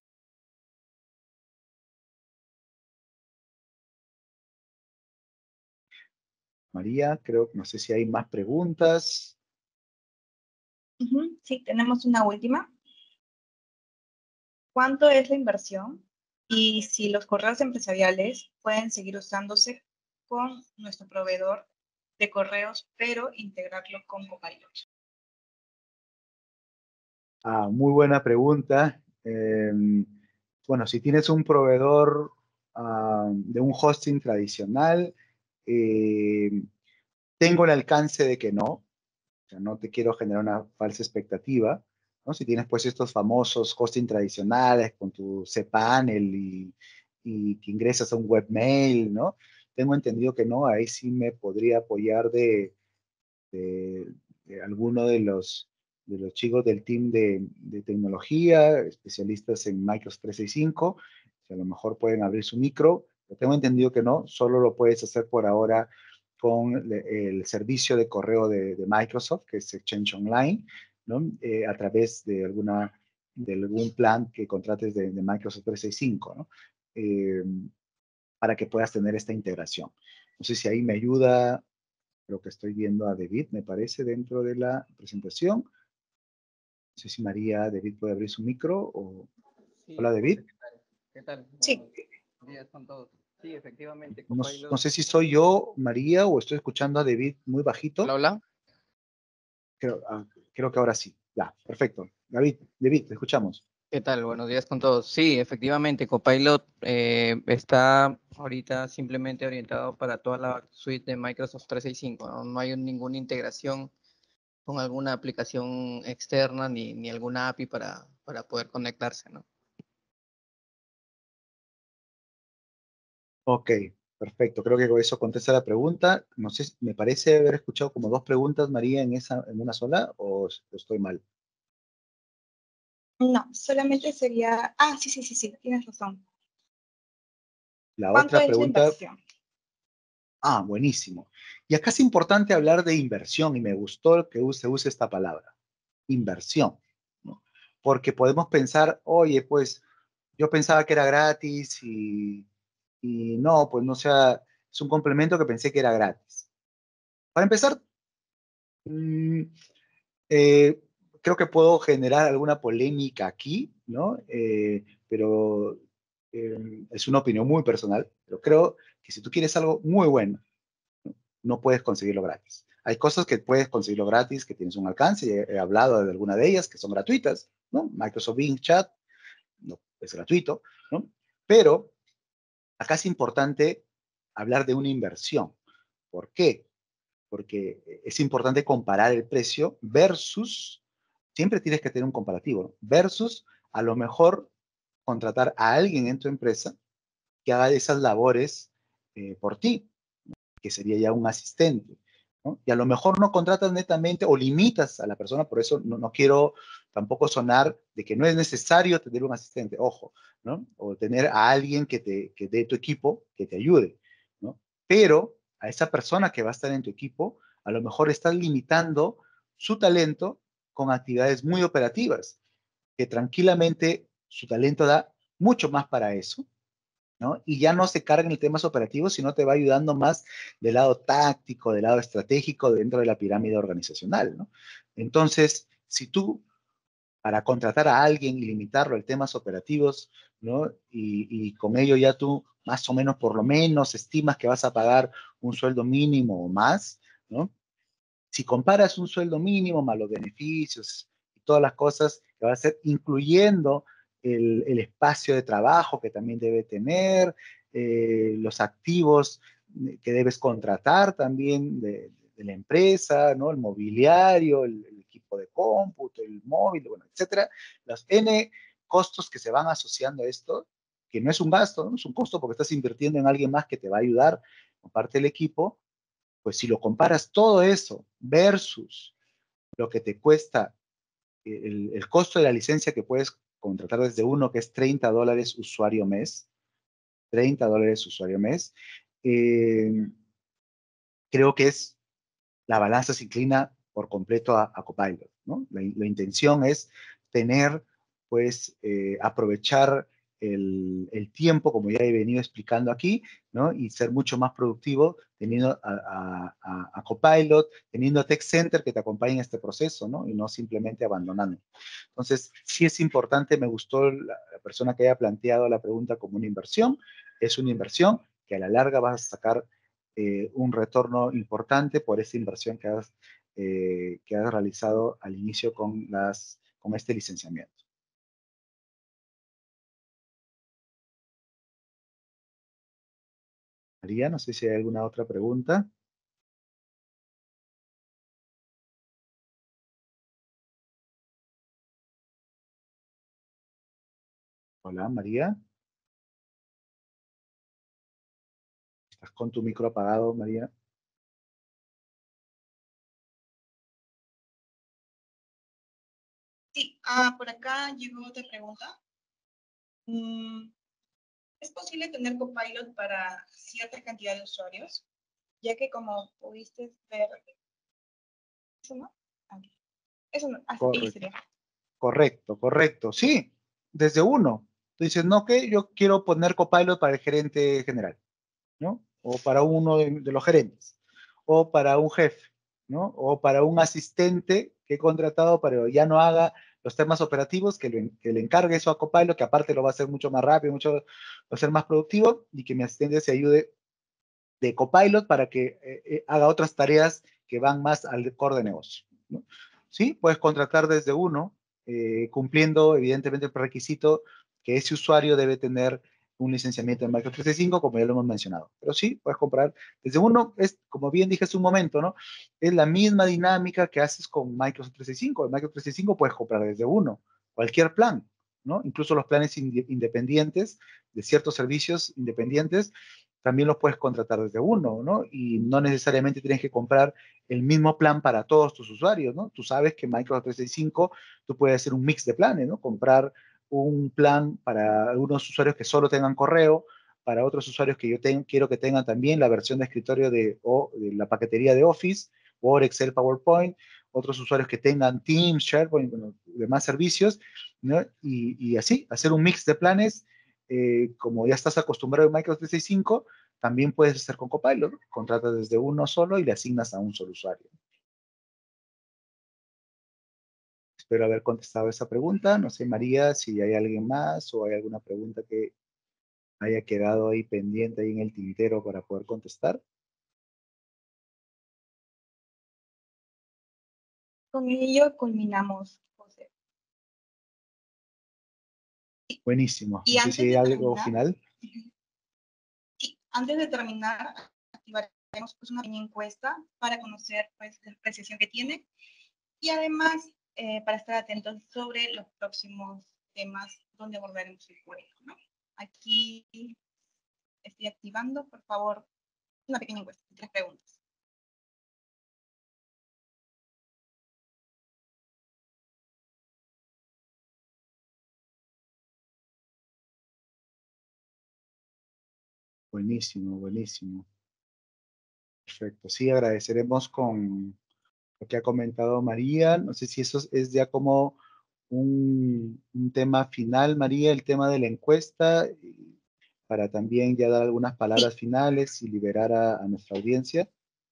Speaker 1: María, creo, no sé si hay más preguntas.
Speaker 2: Uh-huh. Sí, tenemos una última. ¿Cuánto es la inversión? Y si los correos empresariales pueden seguir usándose con nuestro proveedor de correos, pero integrarlo con Copilot.
Speaker 1: Ah, muy buena pregunta. Eh, bueno, si tienes un proveedor uh, de un hosting tradicional, eh, tengo el alcance de que no. O sea, no te quiero generar una falsa expectativa, ¿no? Si tienes pues estos famosos hosting tradicionales con tu cPanel y, y que ingresas a un webmail, ¿no? Tengo entendido que no, ahí sí me podría apoyar de, de, de alguno de los, de los chicos del team de, de tecnología, especialistas en Microsoft trescientos sesenta y cinco, que a lo mejor pueden abrir su micro, pero tengo entendido que no, solo lo puedes hacer por ahora con el servicio de correo de, de Microsoft, que es Exchange Online, ¿no? Eh, a través de, alguna, de algún plan que contrates de, de Microsoft trescientos sesenta y cinco, ¿no? Eh, para que puedas tener esta integración. No sé si ahí me ayuda lo que estoy viendo a David, me parece, dentro de la presentación. No sé si María, David puede abrir su micro o...
Speaker 3: Sí,
Speaker 1: Hola, David.
Speaker 3: Jorge, ¿qué tal? ¿Qué tal?
Speaker 2: Sí.
Speaker 3: Buenos días con todos. Sí, efectivamente,
Speaker 1: No, no
Speaker 3: Copilot.
Speaker 1: sé si soy yo, María, o estoy escuchando a David muy
Speaker 3: Hola,
Speaker 1: bajito.
Speaker 3: hola.
Speaker 1: Creo, ah, creo que ahora sí. Ya, perfecto. David, David, te escuchamos.
Speaker 3: ¿Qué tal? Buenos días con todos. Sí, efectivamente, Copilot eh, está ahorita simplemente orientado para toda la suite de Microsoft trescientos sesenta y cinco, ¿no? No hay ninguna integración con alguna aplicación externa ni, ni alguna A P I para, para poder conectarse, ¿no?
Speaker 1: Ok, perfecto. Creo que con eso contesta la pregunta. No sé, me parece haber escuchado como dos preguntas, María, en esa, en una sola, o estoy mal.
Speaker 2: No, solamente sería... Ah, sí, sí, sí, sí, tienes razón.
Speaker 1: La
Speaker 2: ¿Cuánto
Speaker 1: otra
Speaker 2: es la
Speaker 1: pregunta,
Speaker 2: inversión?
Speaker 1: ah, buenísimo. Y acá es importante hablar de inversión y me gustó que se use esta palabra, inversión, ¿no? Porque podemos pensar, oye, pues yo pensaba que era gratis y, y no, pues no sea, es un complemento que pensé que era gratis. Para empezar, mm, eh, creo que puedo generar alguna polémica aquí, ¿no? Eh, pero eh, es una opinión muy personal, pero creo que si tú quieres algo muy bueno, no, no puedes conseguirlo gratis. Hay cosas que puedes conseguirlo gratis, que tienes un alcance, y he, he hablado de alguna de ellas, que son gratuitas, ¿no? Microsoft Bing Chat, no, es gratuito, ¿no? Pero acá es importante hablar de una inversión. ¿Por qué? Porque es importante comparar el precio versus, siempre tienes que tener un comparativo, ¿no? Versus a lo mejor contratar a alguien en tu empresa que haga esas labores eh, por ti, que sería ya un asistente, ¿no? Y a lo mejor no contratas netamente o limitas a la persona, por eso no, no quiero tampoco sonar de que no es necesario tener un asistente, ojo, ¿no? O tener a alguien que te que de tu equipo que te ayude, ¿no? Pero a esa persona que va a estar en tu equipo, a lo mejor estás limitando su talento con actividades muy operativas, que tranquilamente su talento da mucho más para eso, ¿no? Y ya no se carga en el temas operativos, sino te va ayudando más del lado táctico, del lado estratégico dentro de la pirámide organizacional, ¿no? Entonces, si tú, para contratar a alguien y limitarlo a temas operativos, ¿no? Y, y con ello ya tú más o menos por lo menos estimas que vas a pagar un sueldo mínimo o más, ¿no? Si comparas un sueldo mínimo más los beneficios y todas las cosas que va a hacer, incluyendo el, el espacio de trabajo que también debe tener, eh, los activos que debes contratar también de, de la empresa, ¿no? El mobiliario, el, el equipo de cómputo, el móvil, bueno, etcétera. Los N costos que se van asociando a esto, que no es un gasto, ¿no? Es un costo porque estás invirtiendo en alguien más que te va a ayudar con parte del equipo. Pues si lo comparas todo eso versus lo que te cuesta el, el costo de la licencia que puedes contratar desde uno, que es treinta dólares usuario mes, treinta dólares usuario mes, eh, creo que es, la balanza se inclina por completo a, a Copilot, ¿no? La, la intención es tener, pues, eh, aprovechar el, el, tiempo, como ya he venido explicando aquí, ¿no? Y ser mucho más productivo teniendo a, a, a, a Copilot, teniendo a Tech Center que te acompañe en este proceso, ¿no? Y no simplemente abandonando. Entonces, sí es importante, me gustó la, la persona que haya planteado la pregunta como una inversión, es una inversión que a la larga vas a sacar eh, un retorno importante por esa inversión que has, eh, que has realizado al inicio con, las, con este licenciamiento. María, no sé si hay alguna otra pregunta. Hola, María. ¿Estás con tu micro apagado, María?
Speaker 2: Sí, ah, por acá llegó otra pregunta. Mm, ¿Es posible tener Copilot para cierta cantidad de usuarios? Ya que como pudiste ver, ¿eso no? Aquí. Eso no, así ahí
Speaker 1: Correcto,
Speaker 2: sería.
Speaker 1: correcto, correcto. Sí, desde uno. Tú dices, no, que yo quiero poner Copilot para el gerente general, ¿no? O para uno de, de los gerentes, o para un jefe, ¿no? O para un asistente que he contratado para que ya no haga los temas operativos, que, lo, que le encargue eso a Copilot, que aparte lo va a hacer mucho más rápido, mucho, va a ser más productivo, y que mi asistente se ayude de Copilot para que eh, eh, haga otras tareas que van más al core de negocio, ¿no? Sí, puedes contratar desde uno, eh, cumpliendo evidentemente el requisito que ese usuario debe tener un licenciamiento en Microsoft trescientos sesenta y cinco, como ya lo hemos mencionado. Pero sí, puedes comprar desde uno, es, como bien dije hace un momento, ¿no? Es la misma dinámica que haces con Microsoft trescientos sesenta y cinco. En Microsoft trescientos sesenta y cinco puedes comprar desde uno, cualquier plan, ¿no? Incluso los planes ind independientes, de ciertos servicios independientes, también los puedes contratar desde uno, ¿no? Y no necesariamente tienes que comprar el mismo plan para todos tus usuarios, ¿no? Tú sabes que Microsoft trescientos sesenta y cinco, tú puedes hacer un mix de planes, ¿no? Comprar un plan para algunos usuarios que solo tengan correo, para otros usuarios que yo ten, quiero que tengan también la versión de escritorio de, o, de la paquetería de Office, Word, Excel, PowerPoint, otros usuarios que tengan Teams, SharePoint, bueno, demás servicios, ¿no? Y, y así, hacer un mix de planes, eh, como ya estás acostumbrado en Microsoft trescientos sesenta y cinco, también puedes hacer con Copilot, ¿no? Contratas desde uno solo y le asignas a un solo usuario. espero haber contestado esa pregunta. No sé, María, si hay alguien más o hay alguna pregunta que haya quedado ahí pendiente ahí en el tintero para poder contestar.
Speaker 2: Con ello culminamos, José.
Speaker 1: Buenísimo.
Speaker 2: Y
Speaker 1: No sé si
Speaker 2: antes
Speaker 1: hay
Speaker 2: de
Speaker 1: algo
Speaker 2: terminar,
Speaker 1: final.
Speaker 2: sí, antes de terminar, activaremos pues, una pequeña encuesta para conocer pues, la apreciación que tiene y además eh, para estar atentos sobre los próximos temas donde abordaremos el juego, ¿no? Aquí estoy activando, por favor, una pequeña encuesta, tres preguntas.
Speaker 1: Buenísimo, buenísimo. Perfecto. Sí, agradeceremos con lo que ha comentado María. No sé si eso es- es ya como un, un tema final, María, el tema de la encuesta, y para también ya dar algunas palabras
Speaker 2: Sí,
Speaker 1: finales y liberar a, a nuestra audiencia.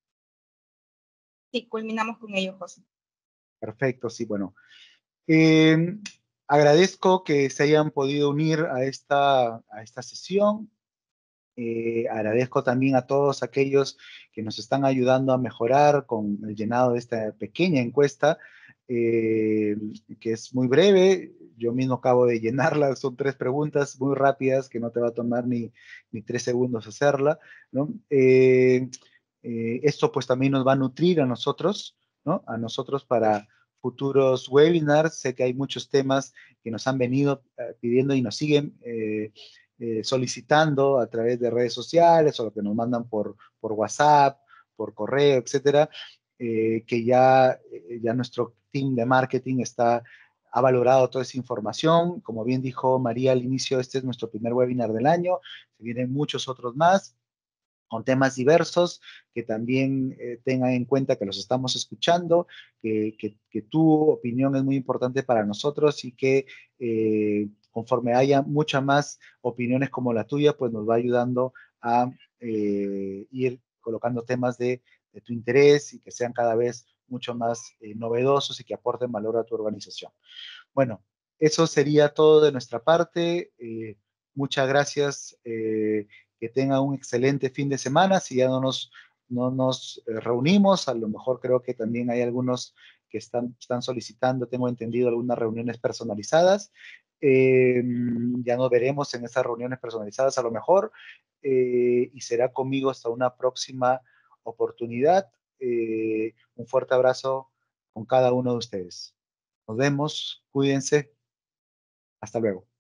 Speaker 2: sí, culminamos con ello, José.
Speaker 1: Perfecto, sí, bueno. Eh, agradezco que se hayan podido unir a esta, a esta sesión. Eh, agradezco también a todos aquellos que nos están ayudando a mejorar con el llenado de esta pequeña encuesta, eh, que es muy breve. Yo mismo acabo de llenarla, son tres preguntas muy rápidas que no te va a tomar ni, ni tres segundos hacerla, ¿no? Eh, eh, esto pues también nos va a nutrir a nosotros, ¿no? A nosotros para futuros webinars. Sé que hay muchos temas que nos han venido eh, pidiendo y nos siguen eh, eh, solicitando a través de redes sociales o lo que nos mandan por, por WhatsApp, por correo, etcétera, eh, que ya, eh, ya nuestro team de marketing está, ha valorado toda esa información. Como bien dijo María al inicio, este es nuestro primer webinar del año, se vienen muchos otros más con temas diversos, que también eh, tengan en cuenta que los estamos escuchando, que, que, que, tu opinión es muy importante para nosotros y que eh, conforme haya muchas más opiniones como la tuya, pues nos va ayudando a eh, ir colocando temas de, de, tu interés y que sean cada vez mucho más eh, novedosos y que aporten valor a tu organización. Bueno, eso sería todo de nuestra parte. Eh, muchas gracias. Eh, que tengan un excelente fin de semana. Si ya no nos, no nos eh, reunimos, a lo mejor creo que también hay algunos que están, están solicitando, tengo entendido, algunas reuniones personalizadas. Eh, ya nos veremos en esas reuniones personalizadas a lo mejor. Eh, y será conmigo hasta una próxima oportunidad. Eh, un fuerte abrazo con cada uno de ustedes. Nos vemos, cuídense, hasta luego.